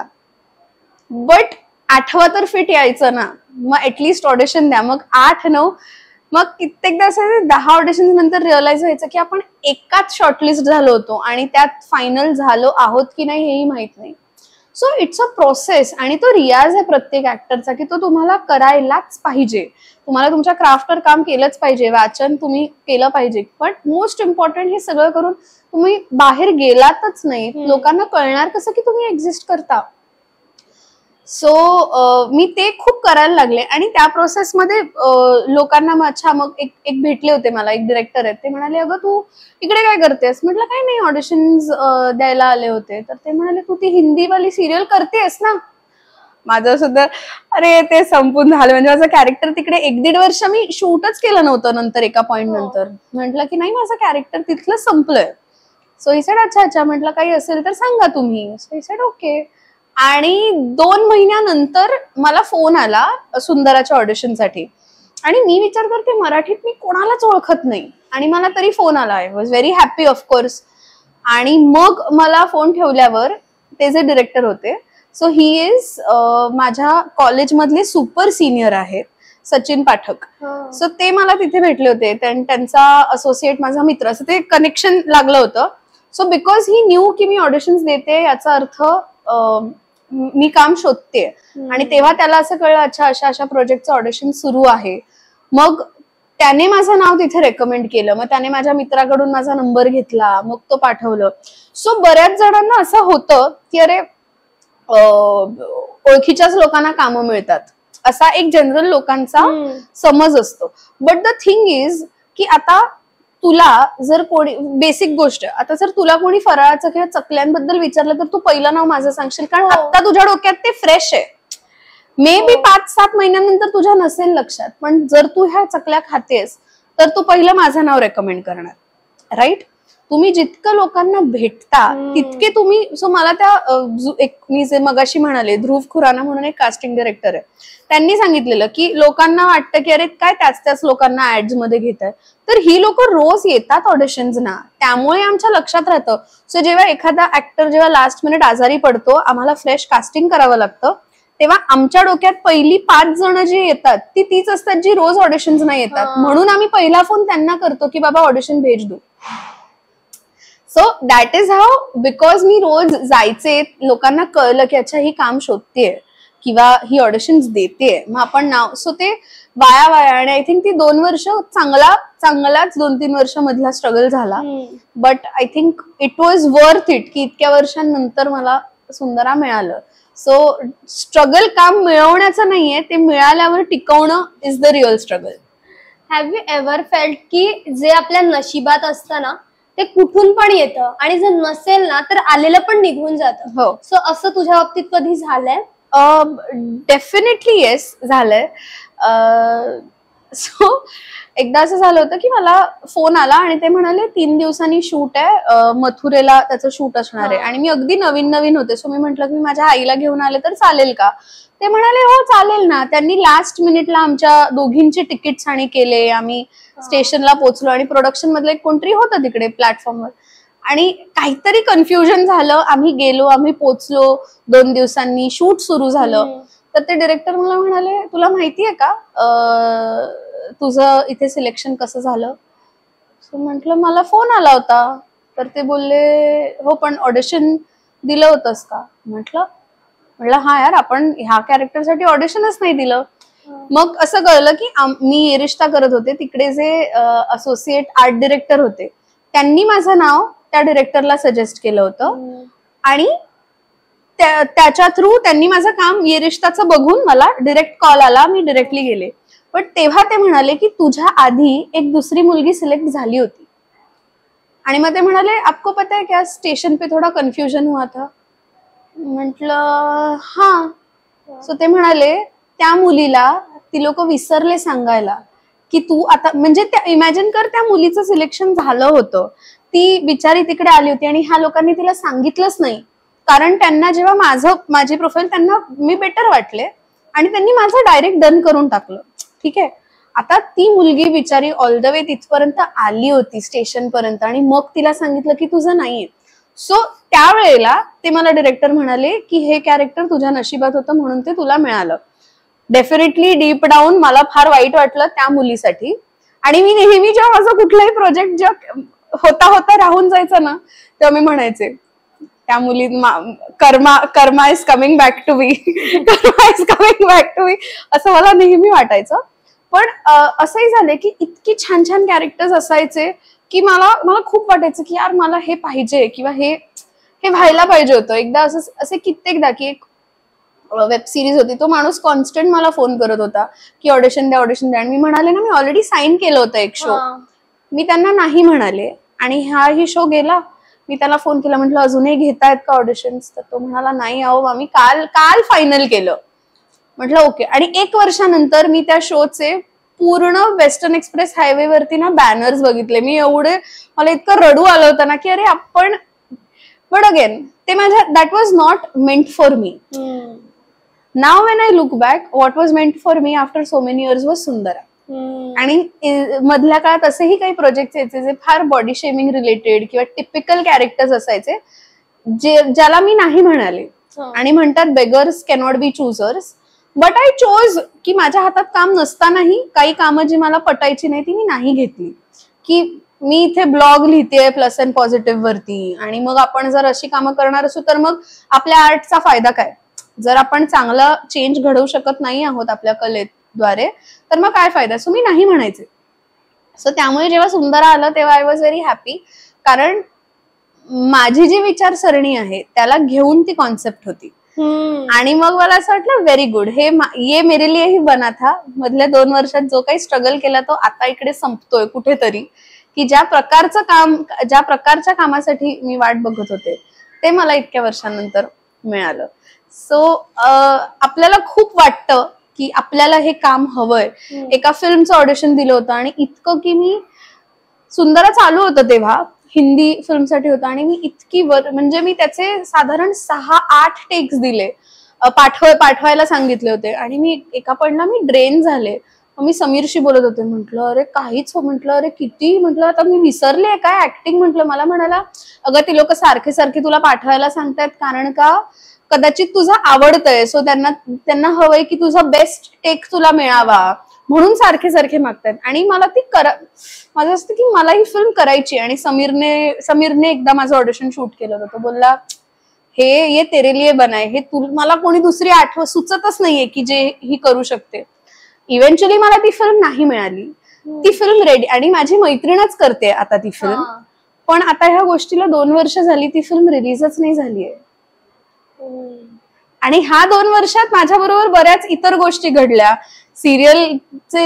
बट 8वा तर फिट यायचं ना, मग ऍटलिस्ट ऑडिशन द्या. मग 8-9, मग कित्येकदा असं 10 ऑडिशन नंतर रिअलाइज व्हायचं की आपण एकाच शॉर्टलिस्ट झालो होतो आणि त्यात फायनल झालो आहोत की नाही हेही माहित नाही. So it's a process. आणि तो रियाज आहे प्रत्येक ऍक्टरचा की तो तुम्हाला करायलाच पाहिजे. तुम्हाला तुमच्या क्राफ्टवर काम केलंच पाहिजे, वाचन तुम्ही केलं पाहिजे, पण मोस्ट इम्पॉर्टंट हे सगळं करून तुम्ही बाहेर गेलातच नाही, लोकांना कळणार कसं की तुम्ही एक्झिस्ट करता. सो मी ते खूप करायला लागले. आणि त्या प्रोसेसमध्ये लोकांना मग एक भेटले होते मला, एक डिरेक्टर आहेत, ते म्हणाले अगं तू इकडे काय करतेस. म्हटलं काय नाही, ऑडिशन्स द्यायला आले होते. तर ते म्हणाले तू ती हिंदीवाली सिरियल करतेस ना. माझं सुद्धा अरे ते संपून झालं, म्हणजे माझं कॅरेक्टर तिकडे 1-1.5 वर्ष मी शूटच केलं नव्हतं. नंतर एका पॉइंट नंतर म्हटलं की नाही, माझं कॅरेक्टर तिथलं संपलंय. सो ही सेड अच्छा, म्हटलं काही असेल तर सांगा तुम्ही. So he said okay. आणि 2 महिन्यानंतर मला फोन आला सुंदराच्या ऑडिशनसाठी. आणि मी विचार करते मराठीत मी कोणालाच ओळखत नाही आणि मला तरी फोन आला. I was very happy of course. आणि मग मला फोन ठेवल्यावर ते जे डिरेक्टर होते, सो ही इज माझ्या कॉलेजमधले सुपर सिनियर आहेत. सचिन पाठक. सो ते मला तिथे भेटले होते, त्यांचा असोसिएट माझा मित्र, असं ते कनेक्शन लागलं होतं. सो बिकॉज ही न्यू की मी ऑडिशन्स देते याचा अर्थ मी काम शोधते. आणि तेव्हा त्याला असं कळलं, अच्छा अशा अशा प्रोजेक्टचं ऑडिशन सुरू आहे. मग त्याने माझं नाव तिथे रेकमेंड केलं. मग त्याने माझ्या मित्राकडून माझा नंबर घेतला, मग तो पाठवलं. सो बऱ्याच जणांना असं होतं की अरे ओळखीच्याच लोकांना कामं मिळतात, असा एक जनरल लोकांचा समज असतो. बट द थिंग इज की आता तुला जर कोणी बेसिक गोष्ट, आता जर तुला कोणी फराळाचं किंवा चकल्यांबद्दल विचारलं तर तू पहिलं नाव माझं सांगशील, कारण आता तुझ्या डोक्यात ते फ्रेश आहे. मे बी 5-7 महिन्यानंतर तुझ्या नसेल लक्षात, पण जर तू ह्या चकल्या खातेस तर तू पहिलं माझं नाव रेकमेंड करणार, राईट? तुम्ही जितकं लोकांना भेटता तितके तुम्ही. सो मला त्या मी जे मगाशी म्हणाले, ध्रुव खुराना म्हणून एक कास्टिंग डायरेक्टर आहे, त्यांनी सांगितलेलं की लोकांना वाटतं की अरे काय त्याच लोकांना ऍड्स मध्ये घेतात, तर ही लोक रोज येतात ऑडिशन्सना, त्यामुळे आमच्या लक्षात राहतं. सो जेव्हा एखादा ऍक्टर जेव्हा लास्ट मिनिट आजारी पडतो, आम्हाला फ्रेश कास्टिंग करावं लागतं, तेव्हा आमच्या डोक्यात पहिली 5 जण जी येतात ती तीच असतात जी रोज ऑडिशन्सना येतात. म्हणून आम्ही पहिला फोन त्यांना करतो की बाबा ऑडिशन भेज दो. So that is how, because मी रोज जायचे, लोकांना कळलं की अच्छा ही काम शोधतेय किंवा ही ऑडिशन्स देते, मग आपण नाव. सो ते वाया आणि आय थिंक ती 2 वर्ष चांगलाच 2-3 वर्ष मधला स्ट्रगल झाला. But I think it was worth it की इतक्या वर्षांनंतर मला सुंदरा मिळालं. सो स्ट्रगल काम मिळवण्याचं नाहीये, ते मिळाल्यावर टिकवणं is the real struggle. Have you ever felt की जे आपल्या नशिबात असतं ना ते कुठून पण येतं, आणि जर नसेल ना तर आलेलं पण निघून जातं? हो. सो असं तुझ्या बाबतीत कधी झालंय? डेफिनेटली येस, झालंय. सो एकदा असं झालं होतं की मला फोन आला आणि ते म्हणाले 3 दिवसांनी शूट आहे, मथुरेला त्याचं शूट असणार आहे. आणि मी अगदी नवीन होते. सो मी म्हंटल की मी माझ्या आईला घेऊन आले तर चालेल का? ते म्हणाले हो चालेल ना. त्यांनी लास्ट मिनिटला आमच्या दोघींचे तिकीट्स आणि केले, आम्ही स्टेशनला पोहोचलो आणि प्रोडक्शन मधलं एक कोणतरी होतं तिकडे प्लॅटफॉर्मवर, आणि काहीतरी कन्फ्युजन झालं. आम्ही गेलो, आम्ही पोहोचलो, 2 दिवसांनी शूट सुरू झालं. तर ते डिरेक्टर मला म्हणाले तुला माहितीये का तुझं इथे सिलेक्शन कसं झालं? सो म्हटलं मला फोन आला होता. तर ते बोलले हो पण ऑडिशन दिलं होतंस का? म्हटलं हा यार, आपण ह्या कॅरेक्टरसाठी ऑडिशनच नाही दिलं. मग असं कळलं की मी ये रिश्ता करत होते, तिकडे जे असोसिएट आर्ट डिरेक्टर होते त्यांनी माझं नाव त्या डिरेक्टरला सजेस्ट केलं होतं, आणि त्याच्या थ्रू त्यांनी माझं काम ये रिश्ताचं बघून मला डिरेक्ट कॉल आला, मी डिरेक्टली गेले. पण तेव्हा ते म्हणाले की तुझ्या आधी एक दुसरी मुलगी सिलेक्ट झाली होती, आणि मग ते म्हणाले आपको पता है क्या स्टेशन पे थोडा कन्फ्युजन हुआ था? म्हटलं हा. सो ते म्हणाले त्या मुलीला ती लोक विसरले सांगायला की तू आता, म्हणजे इमॅजिन कर त्या मुलीचं सिलेक्शन झालं होतं, ती बिचारी तिकडे आली होती आणि ह्या लोकांनी तिला सांगितलंच नाही, कारण त्यांना जेव्हा माझी प्रोफाईल त्यांना मी बेटर वाटले आणि त्यांनी माझं डायरेक्ट डन करून टाकलं. ठीक आहे, आता ती मुलगी बिचारी ऑल द वे तिथपर्यंत आली होती स्टेशन पर्यंत, आणि मग तिला सांगितलं की तुझं नाहीये. सो त्यावेळेला ते मला डिरेक्टर म्हणाले की हे कॅरेक्टर तुझ्या नशिबात होतं म्हणून ते तुला मिळालं. डेफिनेटली डीप डाऊन मला फार वाईट वाटलं त्या मुलीसाठी, आणि मी नेहमी जेव्हा माझा कुठलाही प्रोजेक्ट जेव्हा होता राहून जायचा ना, तेव्हा मी म्हणायचे त्या मुली karma is coming back to me, karma is coming back to me, असं मला नेहमी वाटायचं. पण असंही झालं की इतकी छान छान कॅरेक्टर्स असायचे की मला खूप वाटायचं की यार मला हे पाहिजे किंवा हे व्हायला पाहिजे होतं. एकदा असे कित्येकदा की एक वेब सिरीज होती, तो माणूस कॉन्स्टंट मला फोन करत होता की ऑडिशन द्या. आणि मी म्हणाले ना मी ऑलरेडी साईन केलं होतं एक शो, मी त्यांना नाही म्हणाले, आणि ही शो गेला. मी त्याला फोन केला, म्हटलं अजूनही घेतायत का ऑडिशन्स? तर तो म्हणाला नाही अहो आम्ही काल फायनल केलं. म्हटलं ओके. आणि 1 वर्षानंतर मी त्या शोचे पूर्ण वेस्टर्न एक्सप्रेस हायवे वरती ना बॅनर्स बघितले. मला इतकं रडू आलं होतं ना की अरे आपण, बट अगेन ते that was not meant for me. Now when I look back, what was meant for me after so many years was Sundara. आणि मधल्या काळात असेही काही प्रोजेक्ट यायचे जे फार बॉडी शेमिंग रिलेटेड किंवा टिपिकल कॅरेक्टर्स असायचे, ज्याला मी नाही म्हणाले. आणि म्हणतात beggars cannot be choosers. But I chose की माझ्या हातात काम नसतानाही काही कामं जी मला पटायची नाही ती मी नाही घेतली. की मी इथे ब्लॉग लिहितेय प्लस अँड पॉझिटिव्ह वरती, आणि मग आपण जर अशी कामं करणार असू तर मग आपल्या आर्टचा फायदा काय? जर आपण चांगला चेंज घडवू शकत नाही आहोत आपल्या कलेद्वारे तर मग काय फायदा? सो मी नाही म्हणायचे. सो त्यामुळे जेव्हा सुंदरा आलं तेव्हा आय वॉज व्हेरी हॅपी, कारण माझी जी विचारसरणी आहे त्याला घेऊन ती कॉन्सेप्ट होती. आणि मग मला असं वाटलं व्हेरी गुड, ये मेरे लिए ही बना था. मधल्या 2 वर्षात जो काही स्ट्रगल केला तो आता इकडे संपतोय कुठेतरी, की ज्या प्रकारच्या कामासाठी मी वाट बघत होते ते मला इतक्या वर्षांनंतर मिळालं. सो आपल्याला खूप वाटतं की आपल्याला हे काम हवंय. एका फिल्मचं ऑडिशन दिलं होतं आणि इतकं की मी सुंदरा चालू होतं तेव्हा हिंदी फिल्मसाठी होतं आणि मी इतकी म्हणजे मी त्याचे साधारण 6-8 टेक्स दिले, पाठवायला सांगितले होते आणि मी एका पॉइंटला मी ड्रेन झाले. मी समीरशी बोलत होते, म्हटलं अरे काहीच म्हटलं अरे किती म्हटलं आता मी विसरले काय ऍक्टिंग. म्हटलं मला म्हणाला अगं ती लोक सारखे सारखे तुला पाठवायला सांगतायत कारण का कदाचित तुझं आवडतंय, सो त्यांना हवंय की तुझा बेस्ट टेक तुला मिळावा म्हणून सारखे सारखे मागतायत. आणि मला माझं असतं की मला ही फिल्म करायची. आणि समीरने एकदा माझं ऑडिशन शूट केलं होतं. तो बोलला ये तेरे लिए बनाय, हे मला कोणी दुसरी सुचतच नाहीये की जे ही करू शकते. इव्हेंच्युअली मला ती फिल्म नाही मिळाली. ती फिल्म रेडी, आणि माझी मैत्रीणच करते आता ती फिल्म. पण आता ह्या गोष्टीला 2 वर्ष झाली, ती फिल्म रिलीजच नाही झालीये. आणि ह्या 2 वर्षात माझ्या बरोबर बऱ्याच इतर गोष्टी घडल्या. सिरियलचे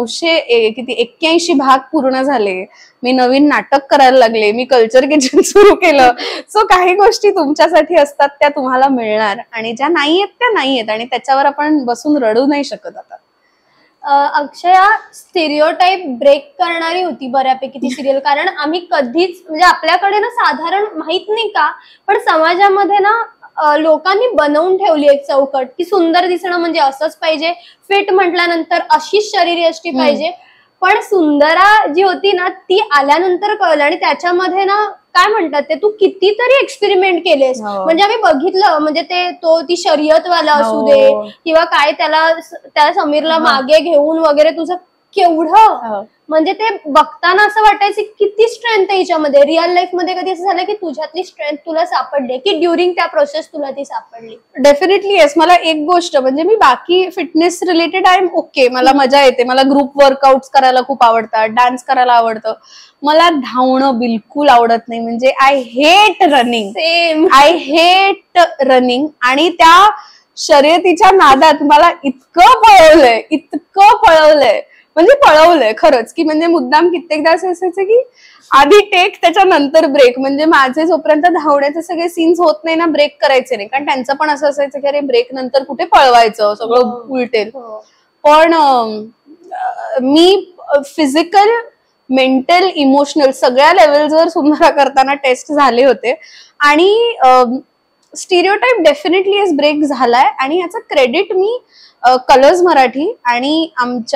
81 भाग पूर्ण झाले. मी नवीन नाटक करायला लागले. मी कल्चर किचन सुरू केलं. सो काही गोष्टी तुमच्यासाठी असतात त्या तुम्हाला मिळणार, आणि ज्या नाहीयेत त्या नाहीयेत, आणि त्याच्यावर आपण बसून रडू नाही शकत. आता अक्षया स्टेरिओटाईप ब्रेक करणारी होती बऱ्यापैकी ती सिरियल, कारण आम्ही कधीच म्हणजे आपल्याकडे ना साधारण माहित नाही का पण समाजामध्ये ना लोकांनी बनवून ठेवली एक चौकट की सुंदर दिसणं म्हणजे असंच पाहिजे, फिट म्हटल्यानंतर अशीच शरीरयष्टी पाहिजे. पण सुंदरा जी होती ना ती आल्यानंतर कळलं, आणि त्याच्यामध्ये ना काय म्हणतात ते तू कितीतरी एक्सपेरिमेंट केलेस. म्हणजे आम्ही बघितलं, म्हणजे ती शर्यतवाला असू दे किंवा काय त्या समीरला मागे घेऊन वगैरे तुझं केवढं म्हणजे ते बघताना असं वाटायचं किती स्ट्रेंथ आहे हिच्यामध्ये. रिअल लाईफ मध्ये कधी असं झालं की तुझ्यातली स्ट्रेंथ तुला सापडली की ड्युरिंग त्या प्रोसेस तुला ती सापडली? Definitely yes. मला एक गोष्ट म्हणजे मी बाकी fitness related I am okay, मला मजा येते, मला ग्रुप वर्कआउट्स करायला खूप आवडतात, डान्स करायला आवडतं. मला धावणं बिलकुल आवडत नाही. म्हणजे आय हेट रनिंग. आणि त्या शर्यतीच्या नादात मला इतकं पळवलंय म्हणजे पळवलंय खरंच, की म्हणजे मुद्दाम कित्येकदा असं असायचं की आधी टेक त्याच्यानंतर ब्रेक. म्हणजे माझे जोपर्यंत धावण्याचे सगळे सीन्स होत नाही ना ब्रेक करायचे नाही, कारण त्यांचं पण असं असायचं की अरे ब्रेक नंतर कुठे पळवायचं, सगळं उलटेल. पण मी फिजिकल, मेंटल, इमोशनल सगळ्या लेवल्सवर सुंदरा करताना टेस्ट झाले होते. आणि स्टिरियोटाईप डेफिनेटली एस ब्रेक झालाय, आणि याचं क्रेडिट मी कलर्स मराठी आणि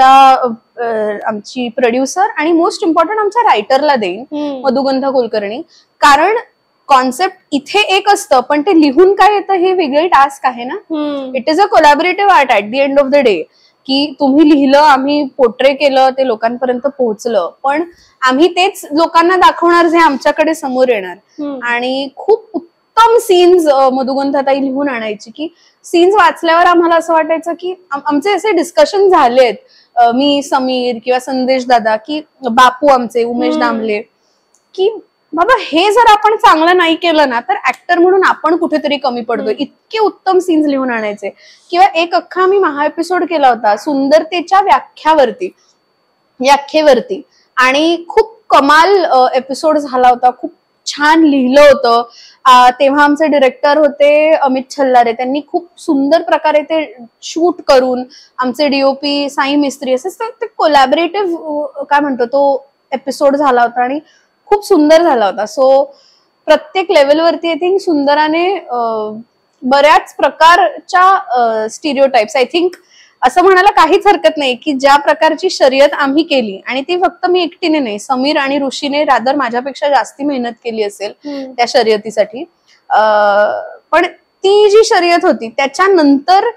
आमची प्रोड्युसर आणि मोस्ट इम्पॉर्टंट आमच्या रायटरला देईन, मधुगंधा कुलकर्णी. कारण कॉन्सेप्ट इथे एक असतं पण ते लिहून काय येतं हे वेगळी टास्क आहे ना. It is a collaborative art at the end of the day, की तुम्ही लिहिलं, आम्ही पोर्ट्रे केलं, ते लोकांपर्यंत पोहोचलं, पण आम्ही तेच लोकांना दाखवणार जे आमच्याकडे समोर येणार. आणि खूप उत्तम सीन्स मधुगंधाताई लिहून आणायची, की सीन्स वाचल्यावर आम्हाला असं वाटायचं की आमचे असे डिस्कशन झालेत, मी, समीर किंवा संदेश दादा, की बापू आमचे उमेश दामले, की बाबा हे जर आपण चांगलं नाही केलं ना तर ऍक्टर म्हणून आपण कुठेतरी कमी पडतो. इतके उत्तम सीन्स लिहून आणायचे. किंवा एक अख्खा आम्ही महा एपिसोड केला होता सुंदरतेच्या व्याख्येवरती, आणि खूप कमाल एपिसोड झाला होता. खूप छान लिहिलं होतं. तेव्हा आमचे डिरेक्टर होते अमित छल्लारे, त्यांनी खूप सुंदर प्रकारे ते शूट करून, आमचे डीओपी साई मिस्त्री, असं ते कोलॅबोरेटिव्ह काय म्हणतो तो एपिसोड झाला होता आणि खूप सुंदर झाला होता. सो प्रत्येक लेवलवरती आय थिंक सुंदराने बऱ्याच प्रकारच्या स्टिरियोटाइप्स, आय थिंक असं म्हणायला काहीच हरकत नाही की ज्या प्रकारची शर्यत आम्ही केली, आणि ती फक्त मी एकटीने नाही, समीर आणि ऋषीने रादर माझ्यापेक्षा जास्ती मेहनत केली असेल त्या शर्यतीसाठी. पण ती जी शर्यत होती त्याच्यानंतर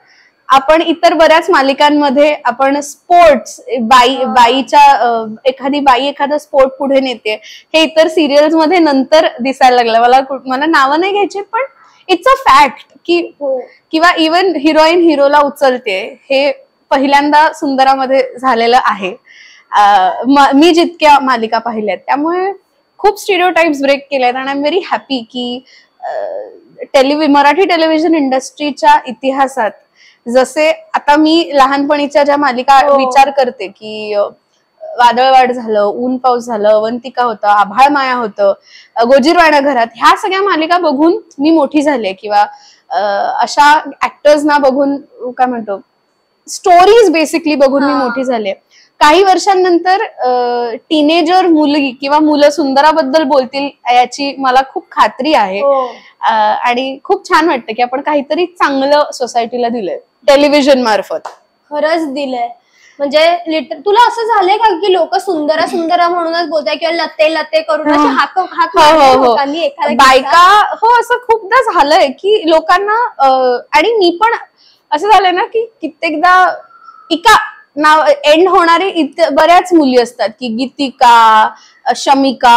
आपण इतर बऱ्याच मालिकांमध्ये आपण स्पोर्ट्स बाईच्या एखादी बाई एखादा स्पोर्ट पुढे नेते, हे इतर सिरियल्स मध्ये नंतर दिसायला लागलं. मला नावं नाही घ्यायची, पण इट्स अ फॅक्ट की किंवा इवन हिरोईन हिरोला उचलते, हे पहिल्यांदा सुंदरामध्ये झालेलं आहे. मी जितक्या मालिका पाहिल्यात त्यामुळे खूप स्टिरियोटाइप्स ब्रेक केल्यात आणि आय एम व्हेरी हॅपी की मराठी टेलिव्हिजन इंडस्ट्रीच्या इतिहासात जसे आता मी लहानपणीच्या ज्या मालिका विचार करते की वादळवाड झालं, ऊन पाऊस झालं, अवंतिका होतं, आभाळ माया होतं, गोजीरवाणा घरात, ह्या सगळ्या मालिका बघून मी मोठी झाले किंवा अशा ऍक्टर्सना बघून काय म्हणतो स्टोरीज बेसिकली बघून मी मोठी झाले. काही वर्षांनंतर टीनेजर मुलगी किंवा मुलं सुंदराबद्दल बोलतील याची मला खूप खात्री आहे. आणि खूप छान वाटतं की आपण काहीतरी चांगलं सोसायटीला दिलंय टेलिव्हिजन मार्फत. खरंच दिलंय. म्हणजे तुला असं झालंय का की लोक सुंदरा सुंदरा म्हणूनच बोलताय किंवा लते लते करून बायका, हो असं खूपदा झालंय की लोकांना, आणि मी पण असं झालंय ना की कित्येकदा इका नाव एंड होणारे बऱ्याच मुली असतात की गीतिका, शमिका,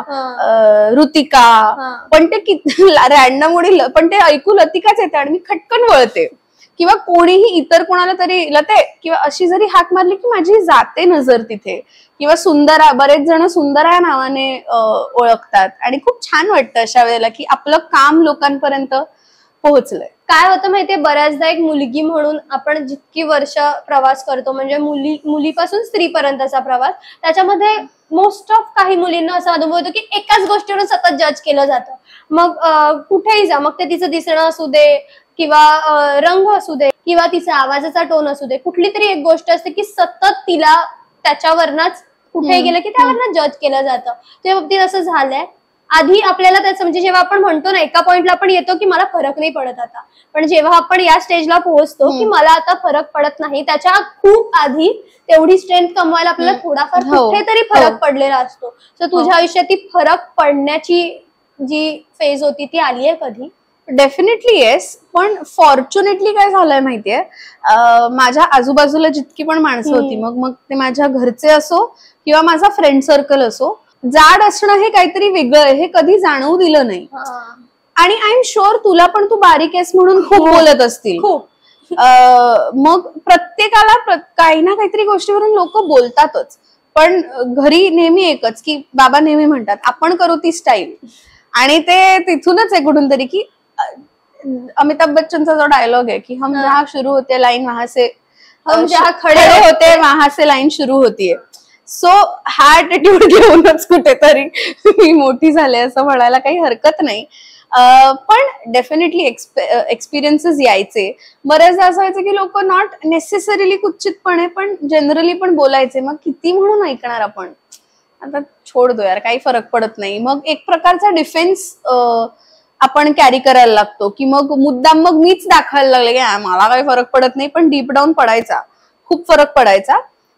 ऋतिका, पण ते रॅन्डम मुली, पण ते ऐकू लतिकाच येते आणि मी खटकन वळते. किंवा कोणीही इतर कोणाला तरी लते किंवा अशी जरी हाक मारली की माझी जाते नजर तिथे. किंवा सुंदरा, बरेच जण सुंदरा या नावाने ओळखतात आणि खूप छान वाटतं अशा वेळेला की आपलं काम लोकांपर्यंत पोहोचलंय. काय होतं माहितीये, बऱ्याचदा एक मुलगी म्हणून आपण जितकी वर्ष प्रवास करतो, म्हणजे मुलीपासून स्त्रीपर्यंतचा प्रवास, त्याच्यामध्ये मोस्ट ऑफ काही मुलींना असा अनुभव होतो की एकाच गोष्टीवरून सतत जज केलं जातं. मग कुठेही जा, मग ते तिचं दिसणं असू दे किंवा रंग असू दे किंवा तिचा आवाजाचा टोन असू दे, कुठली तरी एक गोष्ट असते की सतत तिला त्याच्यावरनच कुठेही गेलं की त्यावरनं जज केलं जातं. त्या बाबतीत असं झालंय. आधी आपल्याला त्याचं म्हणजे जेव्हा आपण म्हणतो ना एका पॉइंटला आपण येतो की मला फरक नाही पडत आता, पण जेव्हा आपण या स्टेजला पोहोचतो की मला आता फरक पडत नाही, त्याच्या खूप आधी तेवढी स्ट्रेंथ कमवायला आपल्याला थोडाफार कुठेतरी फरक पडलेला असतो. तर तुझ्या आयुष्यात ती फरक पडण्याची जी फेज होती ती आली आहे कधी? Definitely yes. पण फॉर्च्युनेटली काय झालंय माहितीये, माझ्या आजूबाजूला जितकी पण माणसं होती, मग ते माझ्या घरचे असो किंवा माझा फ्रेंड सर्कल असो, जाड असणं हे काहीतरी वेगळं आहे हे कधी जाणवू दिलं नाही. आणि आय एम शुअर तुला पण, तू बारीक आहेस म्हणून खूप बोलत असतील. मग प्रत्येकाला काही ना काहीतरी गोष्टीवरून लोक बोलतातच. पण घरी नेहमी एकच की बाबा नेहमी म्हणतात आपण करू ती स्टाईल. आणि ते तिथूनच आहे कुठून तरी की अमिताभ बच्चनचा जो डायलॉग आहे की हम जहाँ शुरू होते लाईन वहां से, हम जहाँ खडे होते वहां से लाईन शुरू होतीये. सो हा ऍटिट्यूड घेऊनच कुठेतरी मी मोठी झाले असं म्हणायला काही हरकत नाही. पण डेफिनेटली एक्सपिरियन्सेस यायचे. बऱ्याचदा असं व्हायचं की लोक नॉट नेसेसरीली कुचितपणे पण जनरली पण बोलायचे. मग किती म्हणून ऐकणार आपण, आता छोड दो यार, काही फरक पडत नाही. मग एक प्रकारचा डिफेन्स आपण कॅरी करायला लागतो की मग मुद्दाम मग मीच दाखवायला लागले की मला काही फरक पडत नाही, पण डीप डाऊन पडायचा, खूप फरक पडायचा.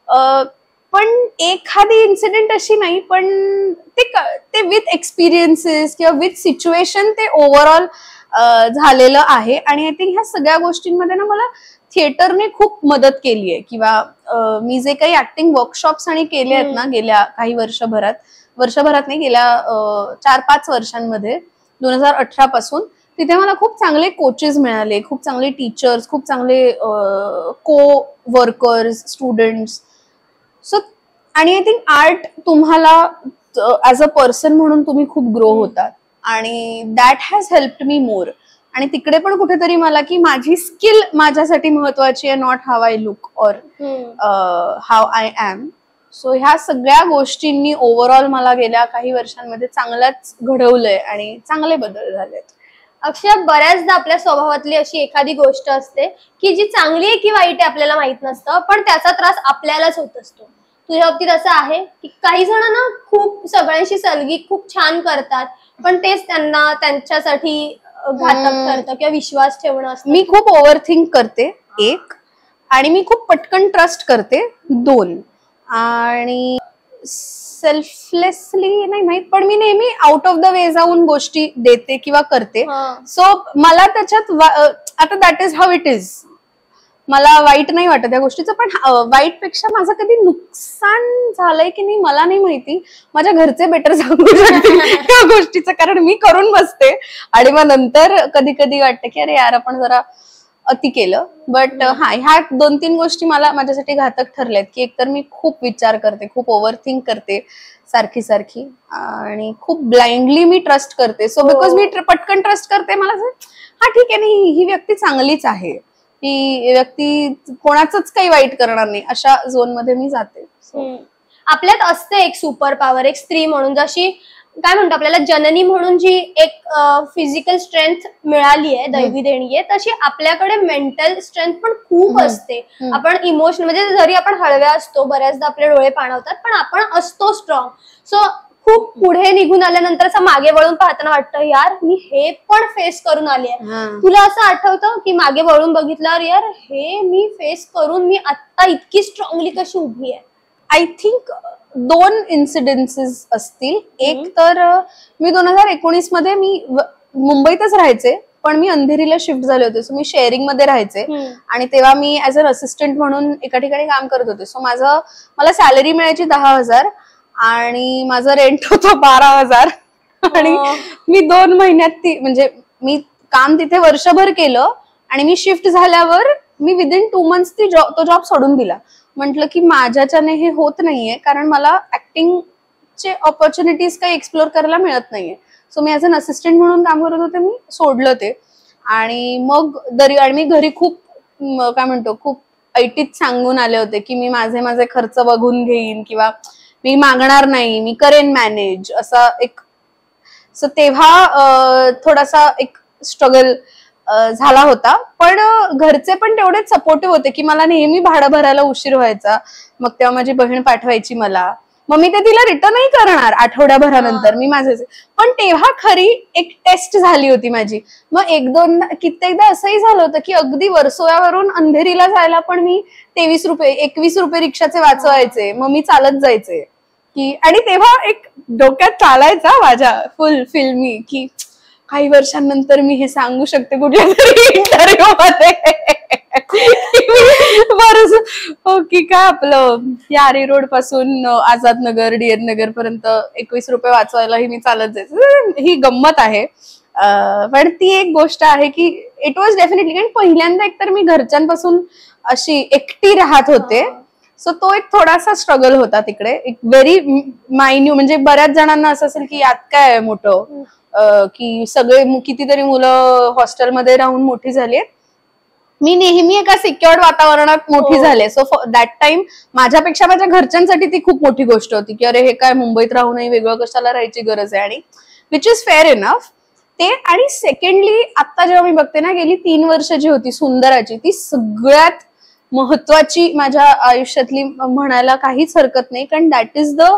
पण एखादी इन्सिडेंट अशी नाही, पण ते विथ एक्सपिरियन्सेस किंवा विथ सिच्युएशन ते ओव्हरऑल झालेलं आहे. आणि आय थिंक ह्या सगळ्या गोष्टींमध्ये ना मला थिएटरने खूप मदत केली आहे. किंवा मी जे काही ऍक्टिंग वर्कशॉप्स आणि केले आहेत ना गेल्या काही वर्षभरात नाही, गेल्या 4-5 वर्षांमध्ये 2018 पासून, तिथे मला खूप चांगले कोचेस मिळाले, खूप चांगले टीचर्स, खूप चांगले को वर्कर्स, स्टुडंट्स. सो आणि आय थिंक आर्ट तुम्हाला ऍज अ पर्सन म्हणून तुम्ही खूप ग्रो होतात आणि that has helped me more. आणि तिकडे पण कुठेतरी मला की माझी स्किल माझ्यासाठी महत्वाची आहे, नॉट हाव आय लुक और हाव आय एम. सो ह्या सगळ्या गोष्टींनी ओव्हरऑल मला गेल्या काही वर्षांमध्ये चांगलाच घडवलंय आणि चांगले बदल झालेत. अक्षय, बऱ्याचदा आपल्या स्वभावातली अशी एखादी गोष्ट असते की जी चांगली आहे की वाईट आहे आपल्याला माहित नसतं, पण त्याचा त्रास आपल्यालाच होत असतो. तुझ्या बाबतीत असं आहे की काही जण ना खूप सगळ्यांशी सलगी खूप छान करतात, पण तेच त्यांना त्यांच्यासाठी घातक ठरतं किंवा विश्वास ठेवणं असतं. मी खूप ओव्हरथिंक करते 1, आणि मी खूप पटकन ट्रस्ट करते 2, आणि सेल्फलेसली नाही माहित, पण मी नेहमी आउट ऑफ द वे जाऊन गोष्टी देते किंवा करते. सो मला त्याच्यात आता that is how it is. मला वाईट नाही वाटत या गोष्टीचं, पण वाईट पेक्षा माझं कधी नुकसान झालंय की नाही मला नाही माहिती. माझ्या घरचे बेटर सांगू शकतील त्या गोष्टीचं, कारण मी करून बसते आणि मग नंतर कधी कधी वाटतं की अरे यार आपण जरा अति केलं. बट ह्या 2-3 गोष्टी मला माझ्यासाठी घातक ठरल्यात, की एकतर मी खूप विचार करते, खूप ओव्हरथिंक करते सारखी आणि खूप ब्लाइंडली मी ट्रस्ट करते. सो बिकॉज मी पटकन ट्रस्ट करते, मला हा ठीक आहे नाही ही व्यक्ती चांगलीच आहे, ती व्यक्ती कोणाचंच काही वाईट करणार नाही, अशा झोन मध्ये मी जाते. आपल्यात असते एक सुपर पॉवर, एक स्त्री म्हणून, जशी काय म्हणतो आपल्याला जननी म्हणून जी एक फिजिकल स्ट्रेंथ मिळाली आहे, दैवी देणी आहे, तशी आपल्याकडे मेंटल स्ट्रेंथ पण खूप असते. आपण इमोशनल म्हणजे जरी आपण हळव्या असतो, बऱ्याचदा आपले डोळे पाणवतात, पण आपण असतो स्ट्रॉंग. सो खूप पुढे निघून आल्यानंतर असं मागे वळून पाहताना वाटतं यार मी हे पण फेस करून आली आहे. तुला असं आठवतं की मागे वळून बघितल्यावर यार हे मी फेस करून मी आता इतकी स्ट्रॉंगली कशी उभी आहे? आय थिंक 2 इन्सिडेन्सेस असतील. एक तर मी 2019 मध्ये मी मुंबईतच राहायचे, पण मी अंधेरीला शिफ्ट झाले होते. सो मी शेअरिंग मध्ये राहायचे आणि तेव्हा मी ऍज अन असिस्टंट म्हणून एका ठिकाणी काम करत होते. सो मला सॅलरी मिळायची 10,000 आणि माझं रेंट होतं 12,000 आणि मी 2 महिन्यात म्हणजे मी काम तिथे वर्षभर केलं आणि मी शिफ्ट झाल्यावर मी विदिन 2 मंथ्स तो जॉब सोडून दिला. म्हटलं की माझ्याच्याने हे होत नाहीये, कारण मला ऍक्टिंगचे ऑपॉर्च्युनिटीज काही एक्सप्लोर करायला मिळत नाहीये. सो मी ऍज अन असिस्टंट म्हणून काम करत होते, मी सोडलं ते. आणि मग मी घरी खूप काय म्हणतो खूप ऐटीत सांगून आले होते की मी माझे खर्च बघून घेईन किंवा मी मागणार नाही, मी करेन मॅनेज, असा एक. सो तेव्हा थोडासा एक स्ट्रगल झाला होता, पण घरचे पण तेवढेच सपोर्टिव्ह होते की मला नेहमी भाडं भरायला उशीर व्हायचा. मग तेव्हा माझी बहीण पाठवायची मला, मग मी ते तिला रिटर्नही करणार आठवड्याभरानंतर मी माझे. पण तेव्हा खरी एक टेस्ट झाली होती माझी. मग 1-2 कित्येकदा असंही झालं होतं की अगदी वर्सोव्यावरून अंधेरीला जायला पण मी 23 रुपये 21 रुपये रिक्षाचे वाचवायचे, मग मी चालत जायचे की. आणि तेव्हा एक डोक्यात चालायचा माझ्या फुल फिल्मी की काही वर्षांनंतर मी हे सांगू शकते कुठल्या तरी इंटरव्ह्यू मध्ये बरं ओके काय आपलं यारी रोड पासून आझाद नगर DN नगर पर्यंत 21 रुपये वाचवायलाही मी चालत जायचं. ही गंमत आहे. पण ती एक गोष्ट आहे की इट वॉज डेफिनेटली. कारण पहिल्यांदा एकतर मी घरच्यांपासून अशी एकटी राहत होते, सो तो एक थोडासा स्ट्रगल होता तिकडे. एक व्हेरी मायन्यू, म्हणजे बऱ्याच जणांना असं असेल की यात काय मोठं, की सगळे कितीतरी मुलं हॉस्टेलमध्ये राहून मोठी झाली. मी नेहमी एका सिक्युअर्ड वातावरणात मोठी झाले. सो दॅट टाइम माझ्यापेक्षा माझ्या घरच्यांसाठी ती खूप मोठी गोष्ट होती की अरे हे काय मुंबईत राहूनही वेगळं कशाला राहायची गरज आहे, आणि विच इज फेअर इनफ ते. आणि सेकंडली आता जेव्हा मी बघते ना, गेली 3 वर्ष जी होती सुंदराची, ती सगळ्यात महत्वाची माझ्या आयुष्यातली म्हणायला काहीच हरकत नाही. कारण दॅट इज द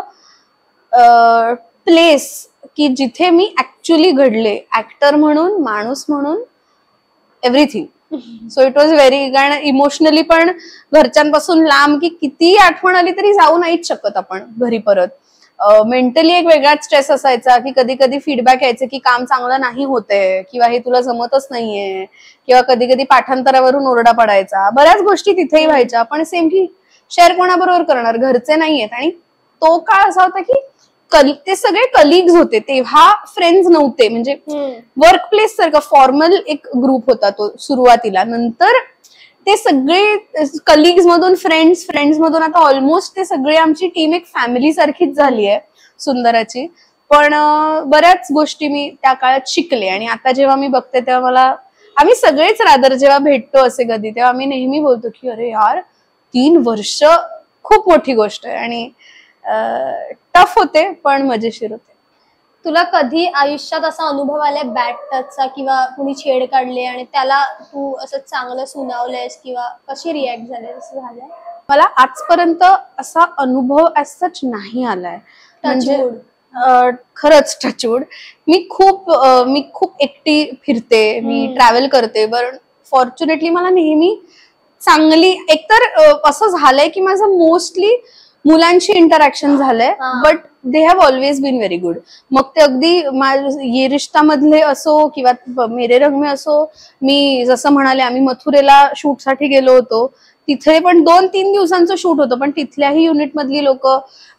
प्लेस की जिथे मी ऍक्च्युली घडले, ऍक्टर म्हणून, माणूस म्हणून, everything. So it was very, कारण इमोशनली पण घरच्यांपासून लांब की किती आठवण आली तरी जाऊ नाहीच शकत आपण घरी परत. मेंटली एक वेगळाच स्ट्रेस असायचा की कधी कधी फीडबॅक यायचे की काम चांगलं नाही होतंय किंवा हे तुला जमतच नाहीये, किंवा कधी कधी पाठांतरावरून ओरडा पडायचा. बऱ्याच गोष्टी तिथेही व्हायच्या, पण सेम की शेअर कोणाबरोबर करणार, घरचे नाहीयेत. आणि तो काळ असा होता की ते सगळे कलिग्स होते, तेव्हा फ्रेंड्स नव्हते. म्हणजे वर्क प्लेस सारखं फॉर्मल एक ग्रुप होता तो सुरुवातीला. नंतर ते सगळे कलिग्स मधून फ्रेंड्स मधून आता ऑलमोस्ट ते सगळे आमची टीम एक फॅमिली सारखीच झाली आहे सुंदराची. पण बऱ्याच गोष्टी मी त्या काळात शिकले. आणि आता जेव्हा मी बघते तेव्हा मला, आम्ही सगळेच रादर जेव्हा भेटतो असे कधी, तेव्हा आम्ही नेहमी बोलतो की अरे यार 3 वर्ष खूप मोठी गोष्ट आहे. आणि टफ होते पण मजेशीर होते. तुला कधी आयुष्यात असा अनुभव आलाय बॅड टचचा, किंवा कुणी छेड काढले आणि त्याला तू असं चांगलं सुनावलंयस, किंवा कशी रिॲक्ट झाले, असं झालंय? मला आजपर्यंत असा अनुभव ऍज सच नाही आलाय. म्हणजे खरंच टचवूड. मी खूप एकटी फिरते, मी ट्रॅव्हल करते, बरं फॉर्च्युनेटली मला नेहमी चांगली, एकतर असं झालंय की माझं मोस्टली मुलांशी इंटरॅक्शन झालंय, हा. But they have always been very good. मग ते अगदी ये रिश्ता मधले असो किंवा मेरे रंग में असो, मी जसं म्हणाले आम्ही मथुरेला शूटसाठी गेलो होतो, तिथे पण 2-3 दिवसांचं शूट होतं, पण तिथल्याही युनिट मधली लोक,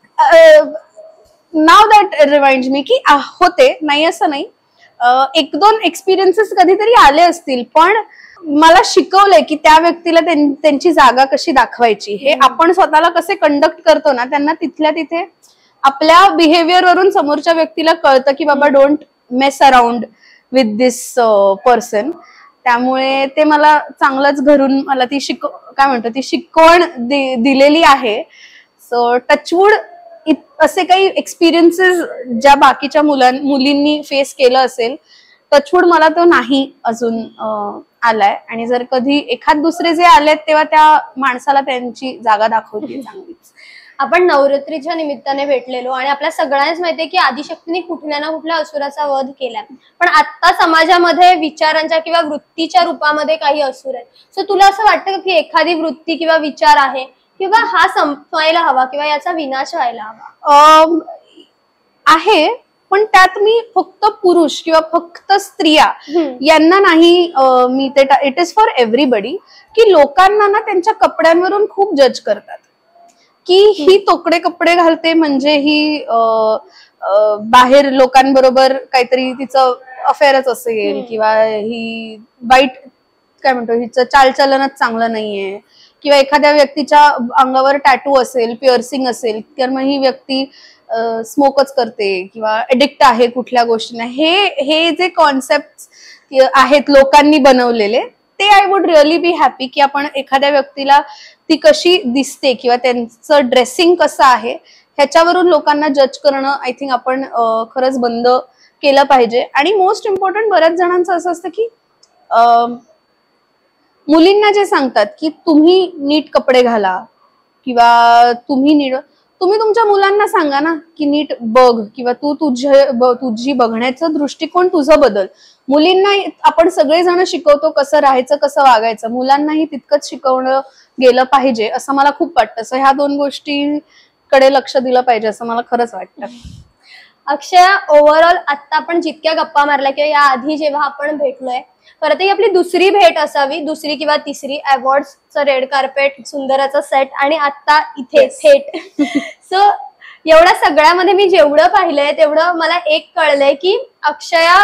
नाव दॅट रिमाइंड्स मी की होते, नाही असं नाही, 1-2 एक्सपिरियन्सेस कधीतरी आले असतील, पण मला शिकवलंय की त्या व्यक्तीला त्यांची जागा कशी दाखवायची, हे आपण स्वतःला कसे कंडक्ट करतो ना, त्यांना तिथल्या तिथे आपल्या बिहेवियर वरून समोरच्या व्यक्तीला कळतं की बाबा don't mess around with this person. त्यामुळे ते मला चांगलंच घरून मला ती ती शिकवण दिलेली आहे. सो टचवूड असे काही एक्सपिरियन्सेस ज्या बाकीच्या मुलींनी फेस केलं असेल, टचवूड मला तो नाही अजून आलाय. आणि जर कधी एखाद दुसरे जे आलेत तेव्हा त्या माणसाला त्यांची जागा दाखवली चांगलीच. आपण नवरात्रीच्या निमित्ताने भेटलेलो आणि आपल्या सगळ्यांनाच माहितीये की आदिशक्तीने कुठल्या ना कुठल्या असुराचा वध केलाय, पण आता समाजामध्ये विचारांच्या किंवा वृत्तीच्या रूपामध्ये काही असुर आहेत. सो तुला असं वाटतं का की एखादी वृत्ती किंवा विचार आहे किंवा हा संपायला हवा किंवा याचा विनाश व्हायला हवा? आहे, पण त्यात मी फक्त पुरुष किंवा फक्त स्त्रिया यांना नाही, मी ते इट इज फॉर एव्हरीबडी, की लोकांना ना त्यांच्या कपड्यांवरून खूप जज करतात की ही तोकडे कपडे घालते म्हणजे ही बाहेर लोकांबरोबर काहीतरी तिचं अफेअरच असेल, किंवा ही वाईट हिचं चालचलनच चांगलं नाहीये, किंवा एखाद्या व्यक्तीच्या अंगावर टॅटू असेल, पिअर्सिंग असेल, तर मग ही व्यक्ती स्मोकच करते किंवा एडिक्ट आहे कुठल्या गोष्टींना. हे जे कॉन्सेप्ट आहेत लोकांनी बनवलेले, ते I would really be happy की आपण एखाद्या व्यक्तीला ती कशी दिसते किंवा त्यांचं ड्रेसिंग कसं आहे ह्याच्यावरून लोकांना जज करणं आय थिंक आपण खरंच बंद केलं पाहिजे. आणि मोस्ट इम्पॉर्टंट, बऱ्याच जणांचं असं असतं की मुलींना जे सांगतात की तुम्ही नीट कपडे घाला किंवा तुम्ही तुमच्या मुलांना सांगा ना की नीट बघ, किंवा तुझी बघण्याचं दृष्टिकोन तुझं बदल. मुलींना आपण सगळेजण शिकवतो कसं राहायचं, कसं वागायचं, मुलांनाही तितकंच शिकवणं गेलं पाहिजे असं मला खूप वाटतं. सो ह्या 2 गोष्टींकडे लक्ष दिलं पाहिजे असं मला खरंच वाटतं. अक्षया, ओव्हरऑल आता आपण जितक्या गप्पा मारल्या किंवा या आधी जेव्हा आपण भेटलोय, परत ही आपली दुसरी भेट असावी, दुसरी किंवा तिसरी. अवॉर्ड्सचं रेड कार्पेट, सुंदराचा सेट आणि आता इथे थेट. सो एवढ्या सगळ्यामध्ये मी जेवढं पाहिलंय तेवढं मला एक कळलंय की अक्षया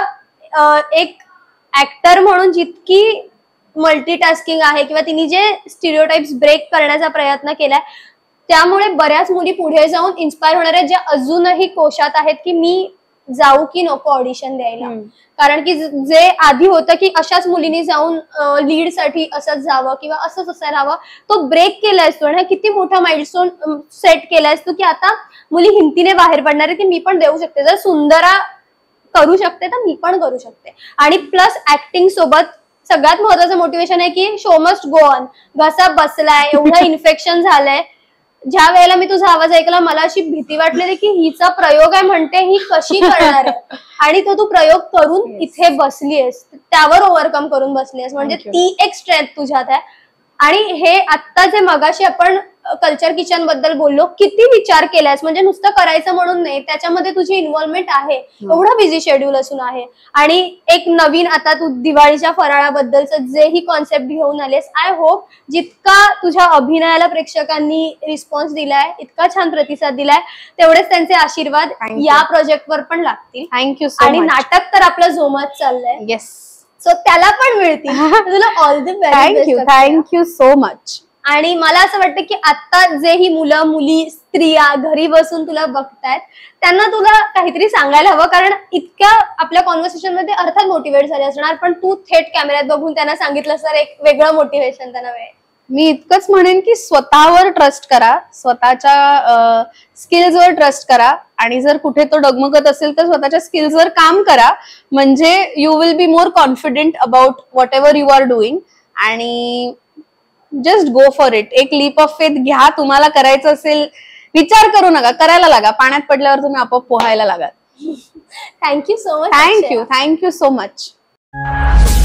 एक ऍक्टर म्हणून जितकी मल्टीटास्किंग आहे किंवा तिने जे स्टिरियोटाइप्स ब्रेक करण्याचा प्रयत्न केलाय, त्यामुळे बऱ्याच मुली पुढे जाऊन इन्स्पायर होणार आहेत, ज्या अजूनही कोशात आहेत की मी जाऊ की नको ऑडिशन द्यायला. कारण की जे आधी होतं की अशाच मुलींनी जाऊन लीड साठी असंच जावं किंवा असंच असायला हवं, तो ब्रेक केलायस तू आणि किती मोठा माइलस्टोन सेट केलायस तू की आता मुली हिमतीने बाहेर पडणार आहे की मी पण देऊ शकते. जर सुंदरा करू शकते तर मी पण करू शकते. आणि प्लस ऍक्टिंग सोबत सगळ्यात महत्वाचं मोटिवेशन आहे की शो मस्ट गो ऑन. घसा बसलाय, एवढं इन्फेक्शन झालंय, ज्या वेळेला मी तुझा आवाज ऐकला मला अशी भीती वाटलेली की हिचा प्रयोग आहे म्हणते, ही कशी करणार आहे, आणि तो तू प्रयोग करून इथे बसलीयस, त्यावर ओव्हरकम करून बसलीयस, म्हणजे ती एक स्ट्रेंथ तुझ्यात आहे. आणि हे आता जे मगाशी आपण कल्चर किचन बद्दल बोललो, किती विचार केलायस, म्हणजे नुसतं करायचं म्हणून नाही, त्याच्यामध्ये तुझी इन्व्हॉल्वमेंट आहे, एवढं बिझी शेड्यूल असून आहे. आणि एक नवीन आता तू दिवाळीच्या फराळाबद्दलचं जे ही कॉन्सेप्ट घेऊन आलेस, आय होप जितका तुझ्या अभिनयाला प्रेक्षकांनी रिस्पॉन्स दिलाय, इतका छान प्रतिसाद दिलाय, तेवढेच त्यांचे आशीर्वाद या प्रोजेक्टवर पण लागतील. Thank you so much. आणि नाटक तर आपलं जोमात चाललंय. येस, सो त्याला पण मिळतील. तुला all the best. Thank you so much. आणि मला असं वाटतं की आता जे ही मुलं मुली स्त्रिया घरी बसून तुला बघतायत त्यांना तुला काहीतरी सांगायला हवं, कारण इतक्या आपल्या कॉन्व्हर्सेशन मध्ये अर्थात मोटिवेट झाले असणार, पण तू थेट कॅमेऱ्यात बघून त्यांना सांगितलं तर एक वेगळं मोटिवेशन त्यांना मिळेल. मी इतकंच म्हणेन की स्वतःवर ट्रस्ट करा, स्वतःच्या स्किल्सवर ट्रस्ट करा, आणि जर कुठे तो डगमगत असेल तर स्वतःच्या स्किल्सवर काम करा, म्हणजे you will be more confident about whatever you are doing. आणि जस्ट गो फॉर इट. एक लीप ऑफ फेथ घ्या. तुम्हाला करायचं असेल विचार करू नका, करायला लागा. पाण्यात पडल्यावर तुम्ही आपोआप पोहायला लागा. Thank you so much. Thank you so much.